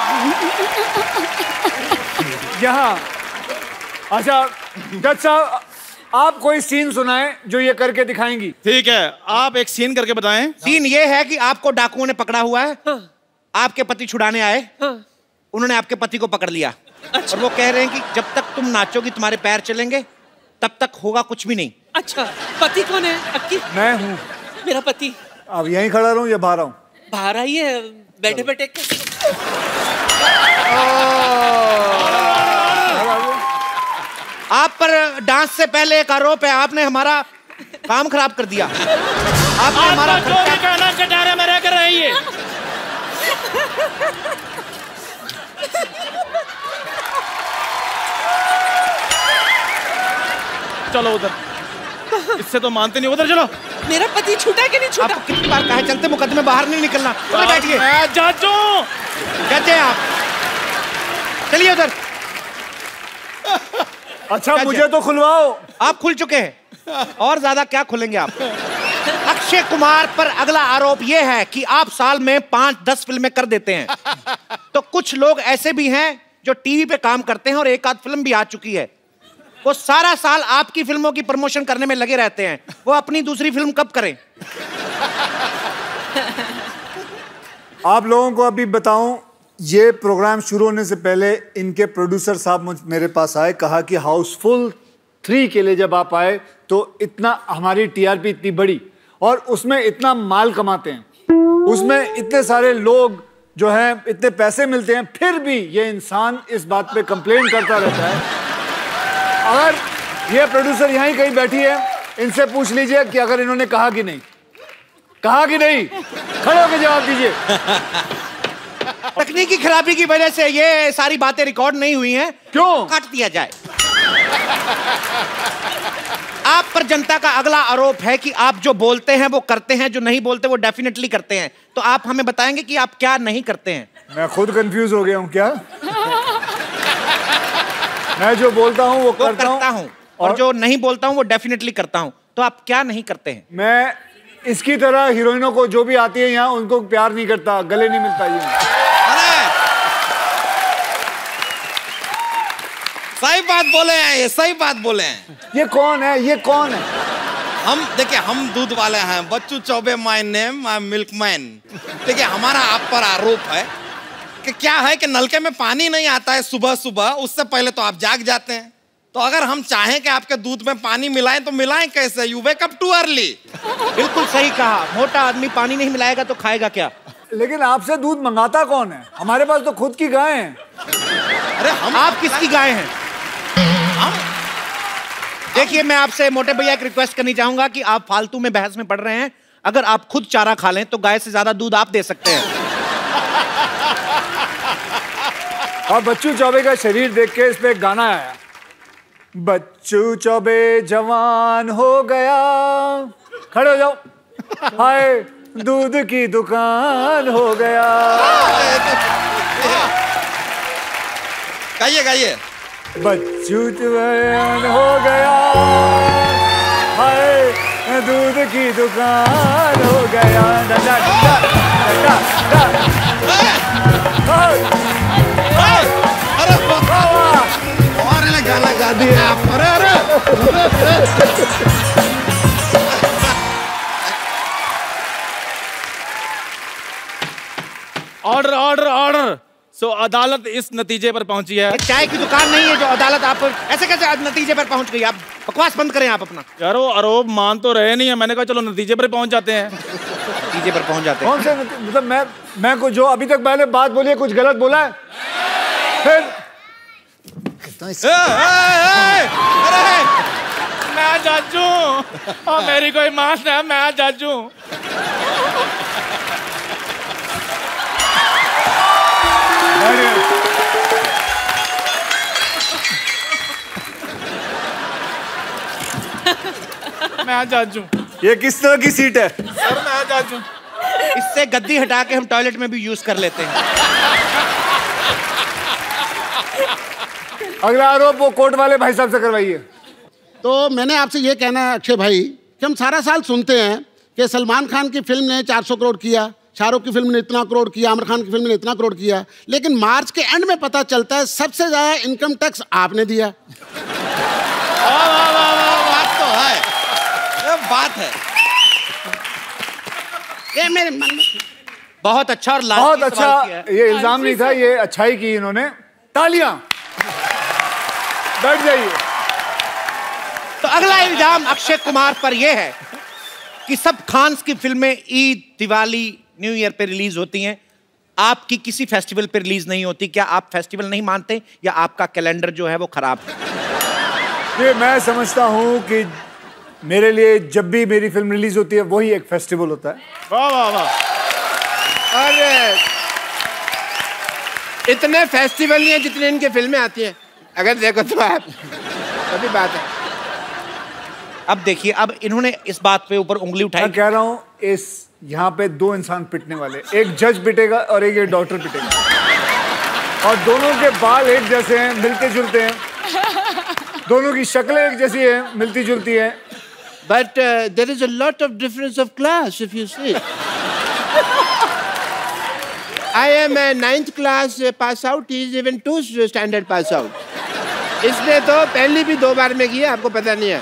S5: यहाँ अच्छा जज साहब आप कोई सीन सुनाएं जो ये करके दिखाएंगी।
S1: ठीक है, आप एक सीन करके बताएं।
S2: सीन ये है कि आपको डाकुओं ने पकड़ा हुआ है। हाँ। आपके पति छुड़ाने आए। हाँ। उन्होंने आपके पति को पकड़ लिया। अच्छा। और वो कह रहे हैं कि जब तक तुम नाचोगी तुम्हारे पैर चलेंगे, तब तक होगा कुछ भी नहीं।
S12: अच्छा, पति कौन है? अक्की?
S5: मैं हूँ।
S12: मेरा पति।
S5: अब यहीं खड़ा रहूं या बाहर आऊं?
S12: बाहर आइए, बैठे बैठे।
S2: आप पर डांस से पहले एक आरोप है, आपने हमारा काम खराब कर दिया। आपने हमारा
S1: कटारे में रहकर रहिए। चलो उधर, इससे तो मानते नहीं, उधर चलो।
S12: मेरा पति छूटा कि नहीं छूटा?
S2: आप कितनी बार कहे चलते मुकदमे बाहर नहीं निकलना। उधर बैठिए।
S1: जज
S2: आप चलिए उधर।
S5: अच्छा मुझे तो खुलवाओ।
S2: आप खुल चुके हैं, और ज्यादा क्या खुलेंगे आप? अक्षय कुमार पर अगला आरोप यह है कि आप साल में 5-10 फिल्में कर देते हैं। तो कुछ लोग ऐसे भी हैं जो टीवी पे काम करते हैं और एक आध फिल्म भी आ चुकी है, वो सारा साल आपकी फिल्मों की प्रमोशन करने में लगे रहते हैं। वो अपनी दूसरी फिल्म कब करें?
S5: आप लोगों को अभी बताऊं, ये प्रोग्राम शुरू होने से पहले इनके प्रोड्यूसर साहब मेरे पास आए, कहा कि हाउसफुल 3 के लिए जब आप आए तो इतना हमारी टीआरपी इतनी बड़ी और उसमें इतना माल कमाते हैं, उसमें इतने सारे लोग जो हैं, इतने पैसे मिलते हैं, फिर भी ये इंसान इस बात पे कंप्लेन करता रहता है। अगर ये प्रोड्यूसर यहीं कहीं बैठी है, इनसे पूछ लीजिए कि अगर इन्होंने कहा कि नहीं, खड़े होकर जवाब दीजिए।
S2: तकनीकी खराबी की वजह से ये सारी बातें रिकॉर्ड नहीं हुई हैं।
S5: क्यों?
S2: काट दिया जाए। आप पर जनता का अगला आरोप है कि आप जो बोलते हैं वो करते हैं, जो नहीं बोलते वो डेफिनेटली करते हैं। तो आप हमें बताएंगे कि आप क्या नहीं करते हैं?
S5: मैं खुद कंफ्यूज हो गया हूँ। क्या? मैं जो बोलता हूँ वो करता हूँ
S2: और जो नहीं बोलता हूँ वो डेफिनेटली करता हूँ। तो आप क्या नहीं करते हैं?
S5: मैं इसकी तरह हीरोइनों को जो भी आती है यहाँ उनको प्यार नहीं करता, गले नहीं मिलता। ये
S13: सही बात बोले हैं, ये सही बात बोले हैं।
S5: ये कौन है? ये कौन है?
S13: हम देखिए, हम दूध वाले हैं। Bachchu Chaubey my name, I am milkman. देखिए, हमारा आप पर आरोप है कि क्या है कि नलके में पानी नहीं आता है सुबह सुबह, उससे पहले तो आप जाग जाते हैं। तो अगर हम चाहें कि आपके दूध में पानी मिलाएं तो मिलाएं कैसे? You wake up too early.
S2: बिल्कुल सही कहा। मोटा आदमी पानी नहीं मिलाएगा तो खाएगा क्या?
S5: लेकिन आपसे दूध मंगाता कौन है? हमारे पास तो खुद की गाय है।
S2: अरे आप किसकी गाय हैं? देखिए, मैं आपसे मोटे भैया एक रिक्वेस्ट करनी चाहूंगा कि आप फालतू में बहस में पड़ रहे हैं। अगर आप खुद चारा खा लें तो गाय से ज्यादा दूध आप दे सकते हैं।
S5: और बच्चू चौबे का शरीर देख के इस पे एक गाना आया, बच्चू चौबे जवान हो गया। खड़े हो जाओ। हाय दूध की दुकान हो गया।
S13: गाइए गाइए।
S5: बच्चू जवान हो गया, हाय दूध की दुकान हो गया। डा डा डा डा डा।
S13: अरे हमारे लिए गाना गा दिए आप। अरे अरे
S1: ऑर्डर ऑर्डर ऑर्डर। सो अदालत इस नतीजे पर पहुंची है।
S2: चाय की दुकान नहीं है जो अदालत आप ऐसे कैसे नतीजे पर पहुंच गई? आप बकवास बंद करें आप अपना।
S1: यार वो आरोप मान तो रहे नहीं है, मैंने कहा चलो नतीजे पर पहुंच जाते हैं।
S2: नतीजे पर पहुंच जाते हैं?
S5: कौन से मतलब मैं को जो अभी तक मैंने बात बोली है कुछ गलत बोला है? फिर
S1: मैं जाजू और मेरी कोई मास है, मैं जाजू। मैं जाजू।
S5: ये किस तरह की सीट है?
S1: सर मैं जाजू।
S2: इससे गद्दी हटा के हम टॉयलेट में भी यूज कर लेते हैं।
S5: अगला आरोप वो कोर्ट वाले भाई साहब से करवाइए।
S14: तो मैंने आपसे ये कहना है अक्षय भाई कि हम सारा साल सुनते हैं कि सलमान खान की फिल्म ने 400 करोड़ किया, शाहरुख की फिल्म ने इतना करोड़ किया, आमिर खान की फिल्म ने इतना करोड़ किया, लेकिन मार्च के एंड में पता चलता है सबसे ज्यादा इनकम टैक्स आपने दिया।
S13: बात तो है, ये बात है।
S14: ये मेरे मन में
S2: बहुत अच्छा और
S5: बहुत अच्छा। ये इल्जाम नहीं था, ये अच्छाई की इन्होंने। तालियां। बैठ जाइए।
S2: तो अगला इल्जाम अक्षय कुमार पर यह है कि सब खान्स की फिल्में ईद, दिवाली, न्यू ईयर पे रिलीज होती हैं, आपकी किसी फेस्टिवल पे रिलीज नहीं होती। क्या आप फेस्टिवल नहीं मानते या आपका कैलेंडर जो है वो खराब है?
S5: ये मैं समझता हूँ कि मेरे लिए जब भी मेरी फिल्म रिलीज होती है वही एक फेस्टिवल होता है।
S11: वाह वाह वाह। अरे इतने फेस्टिवल नहीं है जितने इनके फिल्में आती हैं। अगर देखो तो आप सभी बात है।
S2: अब देखिए, अब इन्होंने इस बात पे ऊपर उंगली उठाई।
S5: मैं कह रहा हूँ इस यहाँ पे दो इंसान पिटने वाले, एक जज पिटेगा और एक ये डॉक्टर पिटेगा, और दोनों के बाल एक जैसे हैं, मिलते जुलते हैं, दोनों की शक्लें एक जैसी हैं, मिलती जुलती हैं।
S11: But there is a lot of difference of class if you see. I am a 9th class pass out. He is even 2 standard pass out. इसने तो पहली भी 2 बार में की है, आपको पता नहीं है।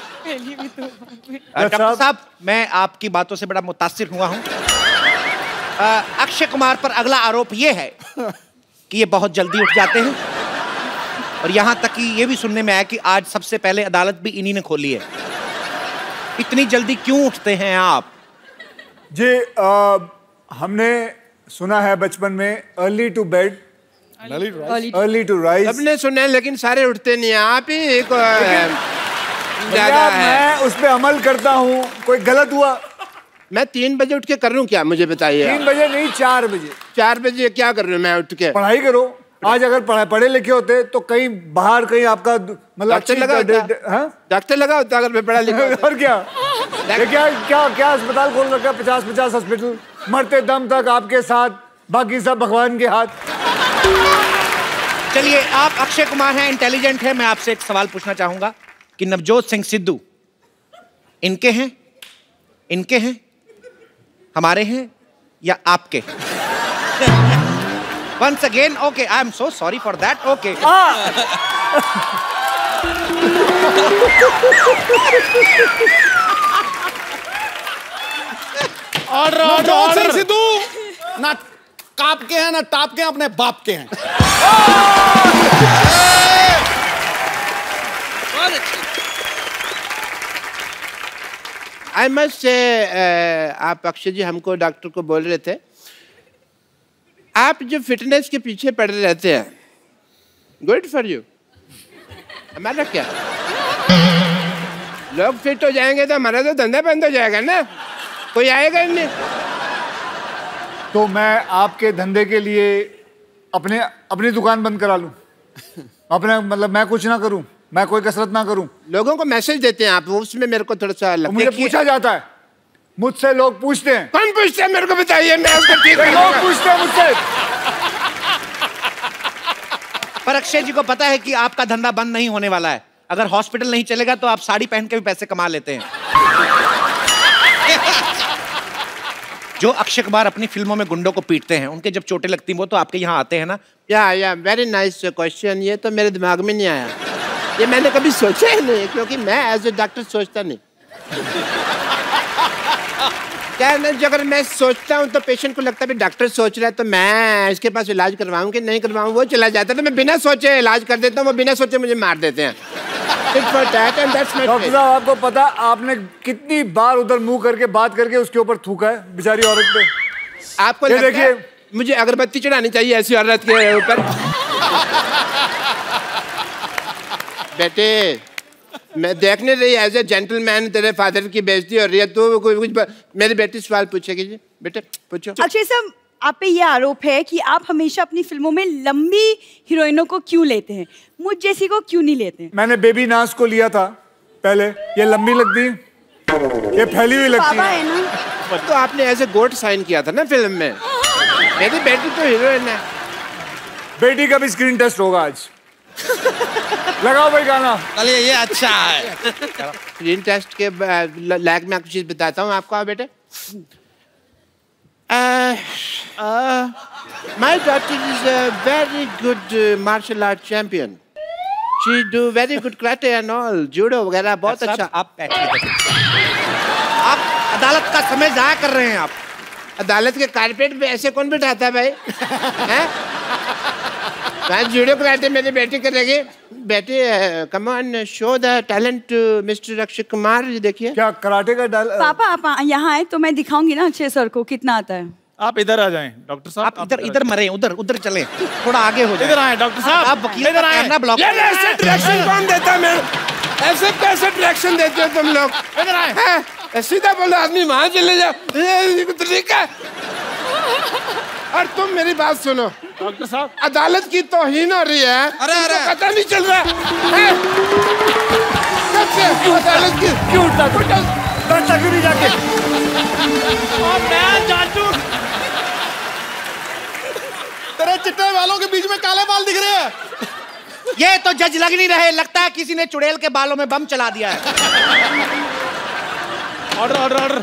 S2: डॉक्टर साहब, मैं आपकी बातों से बड़ा मुतासिर हुआ हूँ। अक्षय कुमार पर अगला आरोप ये है कि ये बहुत जल्दी उठ जाते हैं, और यहाँ तक कि ये भी सुनने में आया कि आज सबसे पहले अदालत भी इन्हीं ने खोली है। इतनी जल्दी क्यों उठते हैं आप?
S5: जी हमने सुना है बचपन में early to bed early to rise.
S11: सबने सुना है लेकिन सारे उठते नहीं हैं। आप ही
S5: ज्यादा है। मैं उस पे अमल करता हूँ। कोई गलत हुआ?
S11: मैं 3 बजे उठ के कर रहा हूँ क्या, मुझे बताइए।
S5: 3 बजे नहीं, 4 बजे।
S11: 4 बजे क्या कर रहे हो? मैं उठ के
S5: पढ़ाई करो। आज अगर पढ़े लिखे होते तो कहीं बाहर कहीं आपका मतलब
S11: डॉक्टर लगा होता अगर मैं पढ़ा लिखा
S5: और क्या क्या अस्पताल खोल रखा है, 50 हॉस्पिटल, मरते दम तक आपके साथ, बाकी सब भगवान के हाथ।
S2: चलिए, आप अक्षय कुमार हैं, इंटेलिजेंट है, मैं आपसे एक सवाल पूछना चाहूंगा कि नवजोत सिंह सिद्धू इनके हैं, हमारे हैं या आपके? Once again, okay, I am so sorry for that. Okay.
S3: Order Sidhu ना काप के हैं ना टाप के हैं, अपने बाप के हैं।
S11: I must say, आप अक्षय जी हमको डॉक्टर को बोल रहे थे, आप जो फिटनेस के पीछे पड़े रहते हैं, गुड फॉर यू। हमारा क्या, लोग फिट हो जाएंगे तो हमारा तो धंधा बंद हो जाएगा ना, कोई आएगा ही नहीं।
S5: तो मैं आपके धंधे के लिए अपनी दुकान बंद करा लूं, अपने मतलब मैं कुछ ना करूं, मैं कोई कसरत ना करूं।
S11: लोगों को मैसेज देते हैं आप, उसमें मेरे को थोड़ा सा लगता है।
S5: मुझे पूछा जाता है, मुझसे लोग पूछते हैं।
S11: कौन पूछते हैं मेरे को बताइए, मैं उसको ठीक करूंगा।
S5: लोग पूछते हैं मुझसे।
S2: पर अक्षय जी को पता है कि आपका धंधा बंद नहीं होने वाला है। अगर हॉस्पिटल नहीं चलेगा तो आप साड़ी पहन के भी पैसे कमा लेते हैं। जो अक्षय कुमार अपनी फिल्मों में गुंडों को पीटते हैं, उनके जब चोटें लगती हैं वो तो आपके यहाँ आते हैं ना?
S11: या वेरी नाइस क्वेश्चन, ये तो मेरे दिमाग में नहीं आया, ये मैंने कभी सोचा ही नहीं, क्योंकि मैं एज ए डॉक्टर सोचता नहीं। क्या ना, अगर मैं सोचता हूँ तो पेशेंट को लगता है डॉक्टर सोच रहा है तो मैं इसके पास इलाज करवाऊँ कि नहीं करवाऊँ, वो चला जाता है, तो मैं बिना सोचे इलाज कर देता हूँ, वो बिना सोचे मुझे मार देते हैं।
S5: डॉक्टर साहब, आपको पता आपने कितनी बार उधर मुंह करके बात करके उसके ऊपर थूका है बेचारी औरत पे?
S11: आपको देखिए, मुझे अगरबत्ती चढ़ानी चाहिए ऐसी औरत के ऊपर। बेटे, मैं देखने रही एज ए जेंटलमैन तेरे फादर की बेइज्जती हो रही है, तो कुछ मेरी बेटी सवाल पूछेगी जी, बेटे पूछो।
S15: अक्षय साहब, आप पे ये आरोप है कि आप हमेशा अपनी फिल्मों में लंबी हीरोइनों को क्यों लेते हैं, मुझ जैसी को क्यों नहीं लेते?
S5: मैंने बेबी नाज को लिया था पहले, ये लंबी लगती, ये फैली हुई लगती है
S11: ना। तो आपने एज ए गोट साइन किया था ना फिल्म में। मेरी बेटी तो हीरोइन है।
S5: बेटी का भी स्क्रीन टेस्ट होगा आज। लगाओ भाई गाना।
S13: चलिए, ये अच्छा है।
S11: स्क्रीन टेस्ट के लायक मैं कुछ चीज बताता हूँ आपको। बेटे, my daughter is a very good martial art champion. She do very good karate and all, judo वगैरह, बहुत अच्छा।
S2: आप अदालत का समय जाया कर रहे हैं। आप
S11: अदालत के कारपेट पे ऐसे कौन बिठाता है भाई? हैं? जुड़ो कराटे मेरी बेटी करेगी। बेटी, come on, show the talent mister Akshay Kumar. देखिए
S5: क्या कराटे का
S15: पापा, आप यहाँ आए तो मैं दिखाऊंगी ना अक्षय सर को कितना आता है।
S1: आप इधर आ जाएं डॉक्टर साहब।
S2: आप इधर मरे, उधर चलें, थोड़ा आगे हो जाए।
S1: इधर आए डॉक्टर साहब,
S2: आप वकील इधर आए ना, ब्लॉक।
S11: ऐसे डायरेक्शन कौन देता है? ऐसे कैसे डायरेक्शन देते हो तुम लोग?
S2: इधर आए,
S11: सीधा बोलो, आदमी वहां चले जाओ, तरीका है। और तुम मेरी बात सुनो
S1: डॉक्टर साहब,
S11: अदालत की तौहीन हो रही है।
S13: अरे
S11: पता नहीं चल रहा है? अदालत की
S5: क्यों उठता क्यों नहीं जाके?
S1: और मैं जाटू,
S3: तेरे चिट्टे बालों के बीच में काले बाल दिख रहे हैं।
S2: ये तो जज लग नहीं रहे, लगता है किसी ने चुड़ैल के बालों में बम चला दिया है।
S1: ऑर्डर।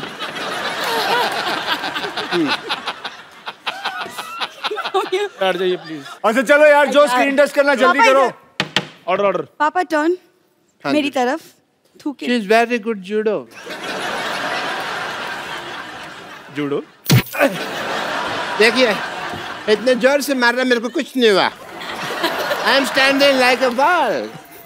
S1: बैठ जाइए प्लीज।
S5: अच्छा चलो यार, जो स्क्रीन टेस्ट करना जल्दी करो।
S1: ऑर्डर।
S15: पापा टर्न मेरी तरफ।
S11: She is very good judo.
S1: जुड़ो।
S11: देखिए, इतने जोर से मार रहा, मेरे को कुछ नहीं हुआ। I am standing like a ball.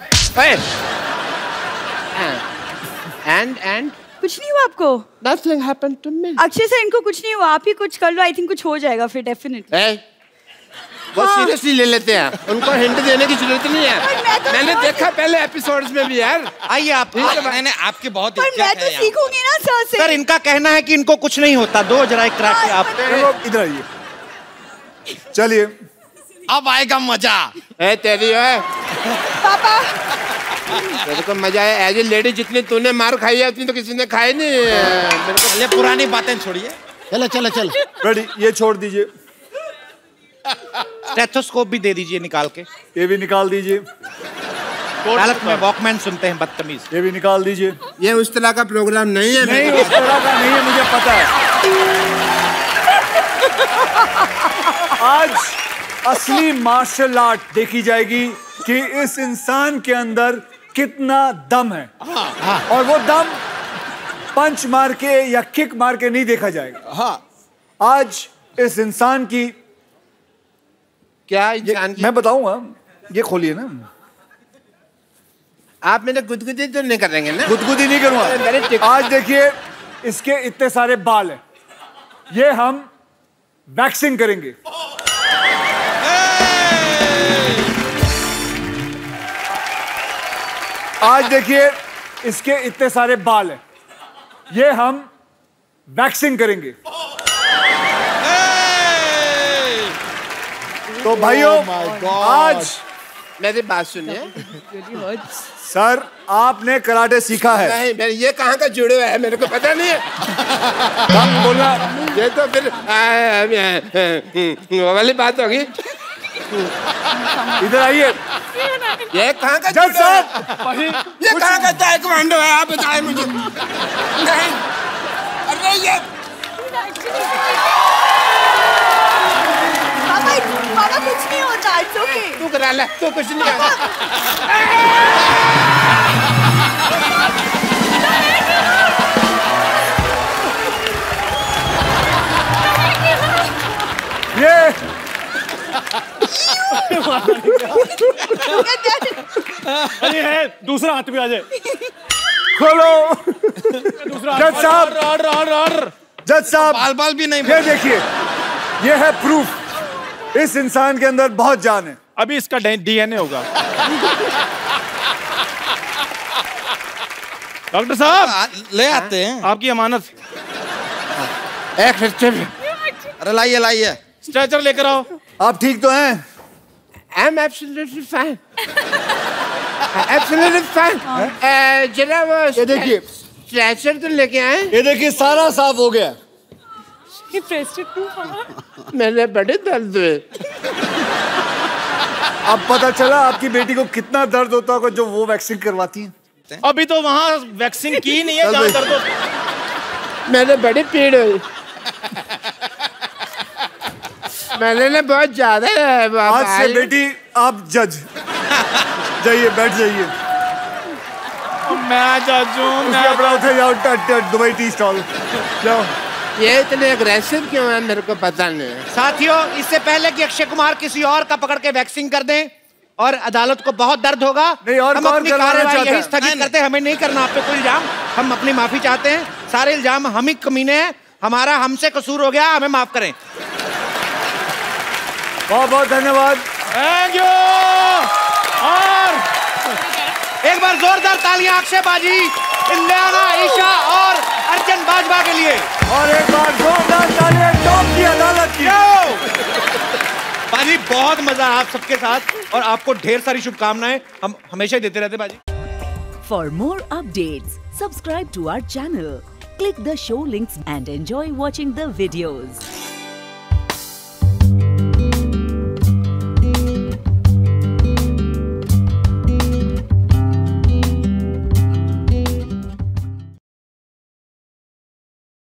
S11: And
S15: कुछ नहीं हुआ आपको?
S11: Nothing happened to me.
S15: Akshay sir, इनको कुछ नहीं हुआ, आप ही कुछ कर लो, आई थिंक कुछ हो जाएगा फिर डेफिनेटली।
S11: वो सीरियसली ले लेते हैं, उनको हिंट देने की जरूरत नहीं है। मैंने देखा पहले एपिसोड्स में भी यार।
S2: आइए आप,
S13: मैंने आपके बहुत
S15: मैं तो सीखूंगी ना सर से।
S2: सर, इनका कहना है कि इनको कुछ नहीं होता। दो जरा एक क्रैक आप
S5: इधर आइए। चलिए,
S13: अब आएगा मजा।
S11: ए तेरी है
S15: पापा
S11: मेरे को मजा है। एज ए लेडी जितनी तूने मार खाई है उतनी तो किसी ने खाई नहीं। मेरे को
S13: ये पुरानी बातें छोड़िए।
S14: चलो चलो चलो
S5: रेडी, ये छोड़ दीजिए।
S2: स्टेथोस्कोप भी दे दीजिए निकाल के।
S5: ये भी निकाल दीजिए।
S2: हालत में वॉकमैन सुनते हैं बदतमीज।
S5: ये भी निकाल दीजिए।
S11: ये उस तरह का प्रोग्राम नहीं है।
S5: नहीं उस तरह का नहीं है, मुझे पता है। आज असली मार्शल आर्ट देखी जाएगी कि इस इंसान के अंदर कितना दम है। और वो दम पंच मार के या किक मार के नहीं देखा जाएगा। आज इस इंसान की
S11: क्या इंसान की?
S5: मैं बताऊंगा, ये खोलिए ना।
S11: आप मेरे गुदगुदी तो नहीं करेंगे ना?
S5: गुदगुदी नहीं करूंगा। आज देखिए इसके इतने सारे बाल हैं, ये हम वैक्सिंग करेंगे। आज देखिए इसके इतने सारे बाल हैं, ये हम वैक्सिंग करेंगे। तो भाइयों आज
S11: मेरी बात सुनिए।
S5: सर आपने कराटे सीखा है?
S11: नहीं, मेरे ये कहाँ का जुड़े हुआ है मेरे को पता नहीं है।
S5: बोलना
S11: ये तो फिर वो वाली बात होगी।
S5: इधर आइए।
S11: ये कहाँ का
S5: जज साहब,
S11: ये कहाँ का ताइक्वांडो है आप बताएं मुझे। नहीं अरे ये
S15: पापा कुछ नहीं होता, इट्स ओके।
S11: तू करा ले, तू कुछ नहीं होता।
S5: ये
S1: अरे है दूसरा हाथ भी आ जाए।
S5: खोलो।
S1: दूसरा
S5: जज साहब, जज साहब,
S13: बाल बाल भी नहीं।
S5: ये देखिए, ये है प्रूफ, इस इंसान के अंदर बहुत जान है।
S1: अभी इसका डीएनए होगा। डॉक्टर साहब
S13: ले आते हैं
S1: आपकी अमानत।
S13: अरे लाइए लाइए,
S1: स्ट्रेचर लेकर आओ।
S5: आप ठीक तो हैं?
S11: I am absolutely fine, absolutely fine. जरा वो
S5: ये देखिए,
S11: स्ट्रेचर तो लेके आए।
S5: ये देखिए सारा साफ हो गया।
S11: मेरे बड़े दर्द हुए।
S5: अब पता चला आपकी बेटी को कितना दर्द होता होगा जो वो वैक्सीन करवाती है।
S1: अभी तो वहाँ वैक्सीन की नहीं है जहाँ दर्द होता।
S11: मेरे बड़ी पीड़ हुई। मैंने ना बहुत ज्यादा।
S5: आज से बेटी आप जज। जाइए बैठ जाइए।
S1: मैं जज हूँ।
S5: कपड़ा उठे जाओ, दुबई टी स्टॉल जाओ।
S11: ये इतने अग्रेसिव क्यों है मेरे को पता नहीं।
S2: साथियों, इससे पहले कि अक्षय कुमार किसी और का पकड़ के वैक्सिंग कर दें और अदालत को बहुत दर्द होगा,
S5: नहीं और
S2: हम अपनी कार्रवाई यही स्थगित करते हैं। हमें नहीं करना आप पे कोई इल्जाम, हम अपनी माफी चाहते हैं। सारे इल्जाम हम ही कमीने हैं, हमारा हमसे कसूर हो गया, हमें माफ करें।
S5: बहुत बहुत धन्यवाद।
S1: Thank you. और
S2: एक बार जोरदार तालियां अक्षय बाजी, इलेआना, ईशा और अर्जुन बाजवा के लिए।
S5: और एक बार जोरदार तालियां टॉप की अदालत की।
S2: बाजी बहुत मजा आप सबके साथ और आपको ढेर सारी शुभकामनाएं, हम हमेशा ही देते रहते बाजी।
S16: For more updates, subscribe to our channel, click the show links and enjoy watching the videos.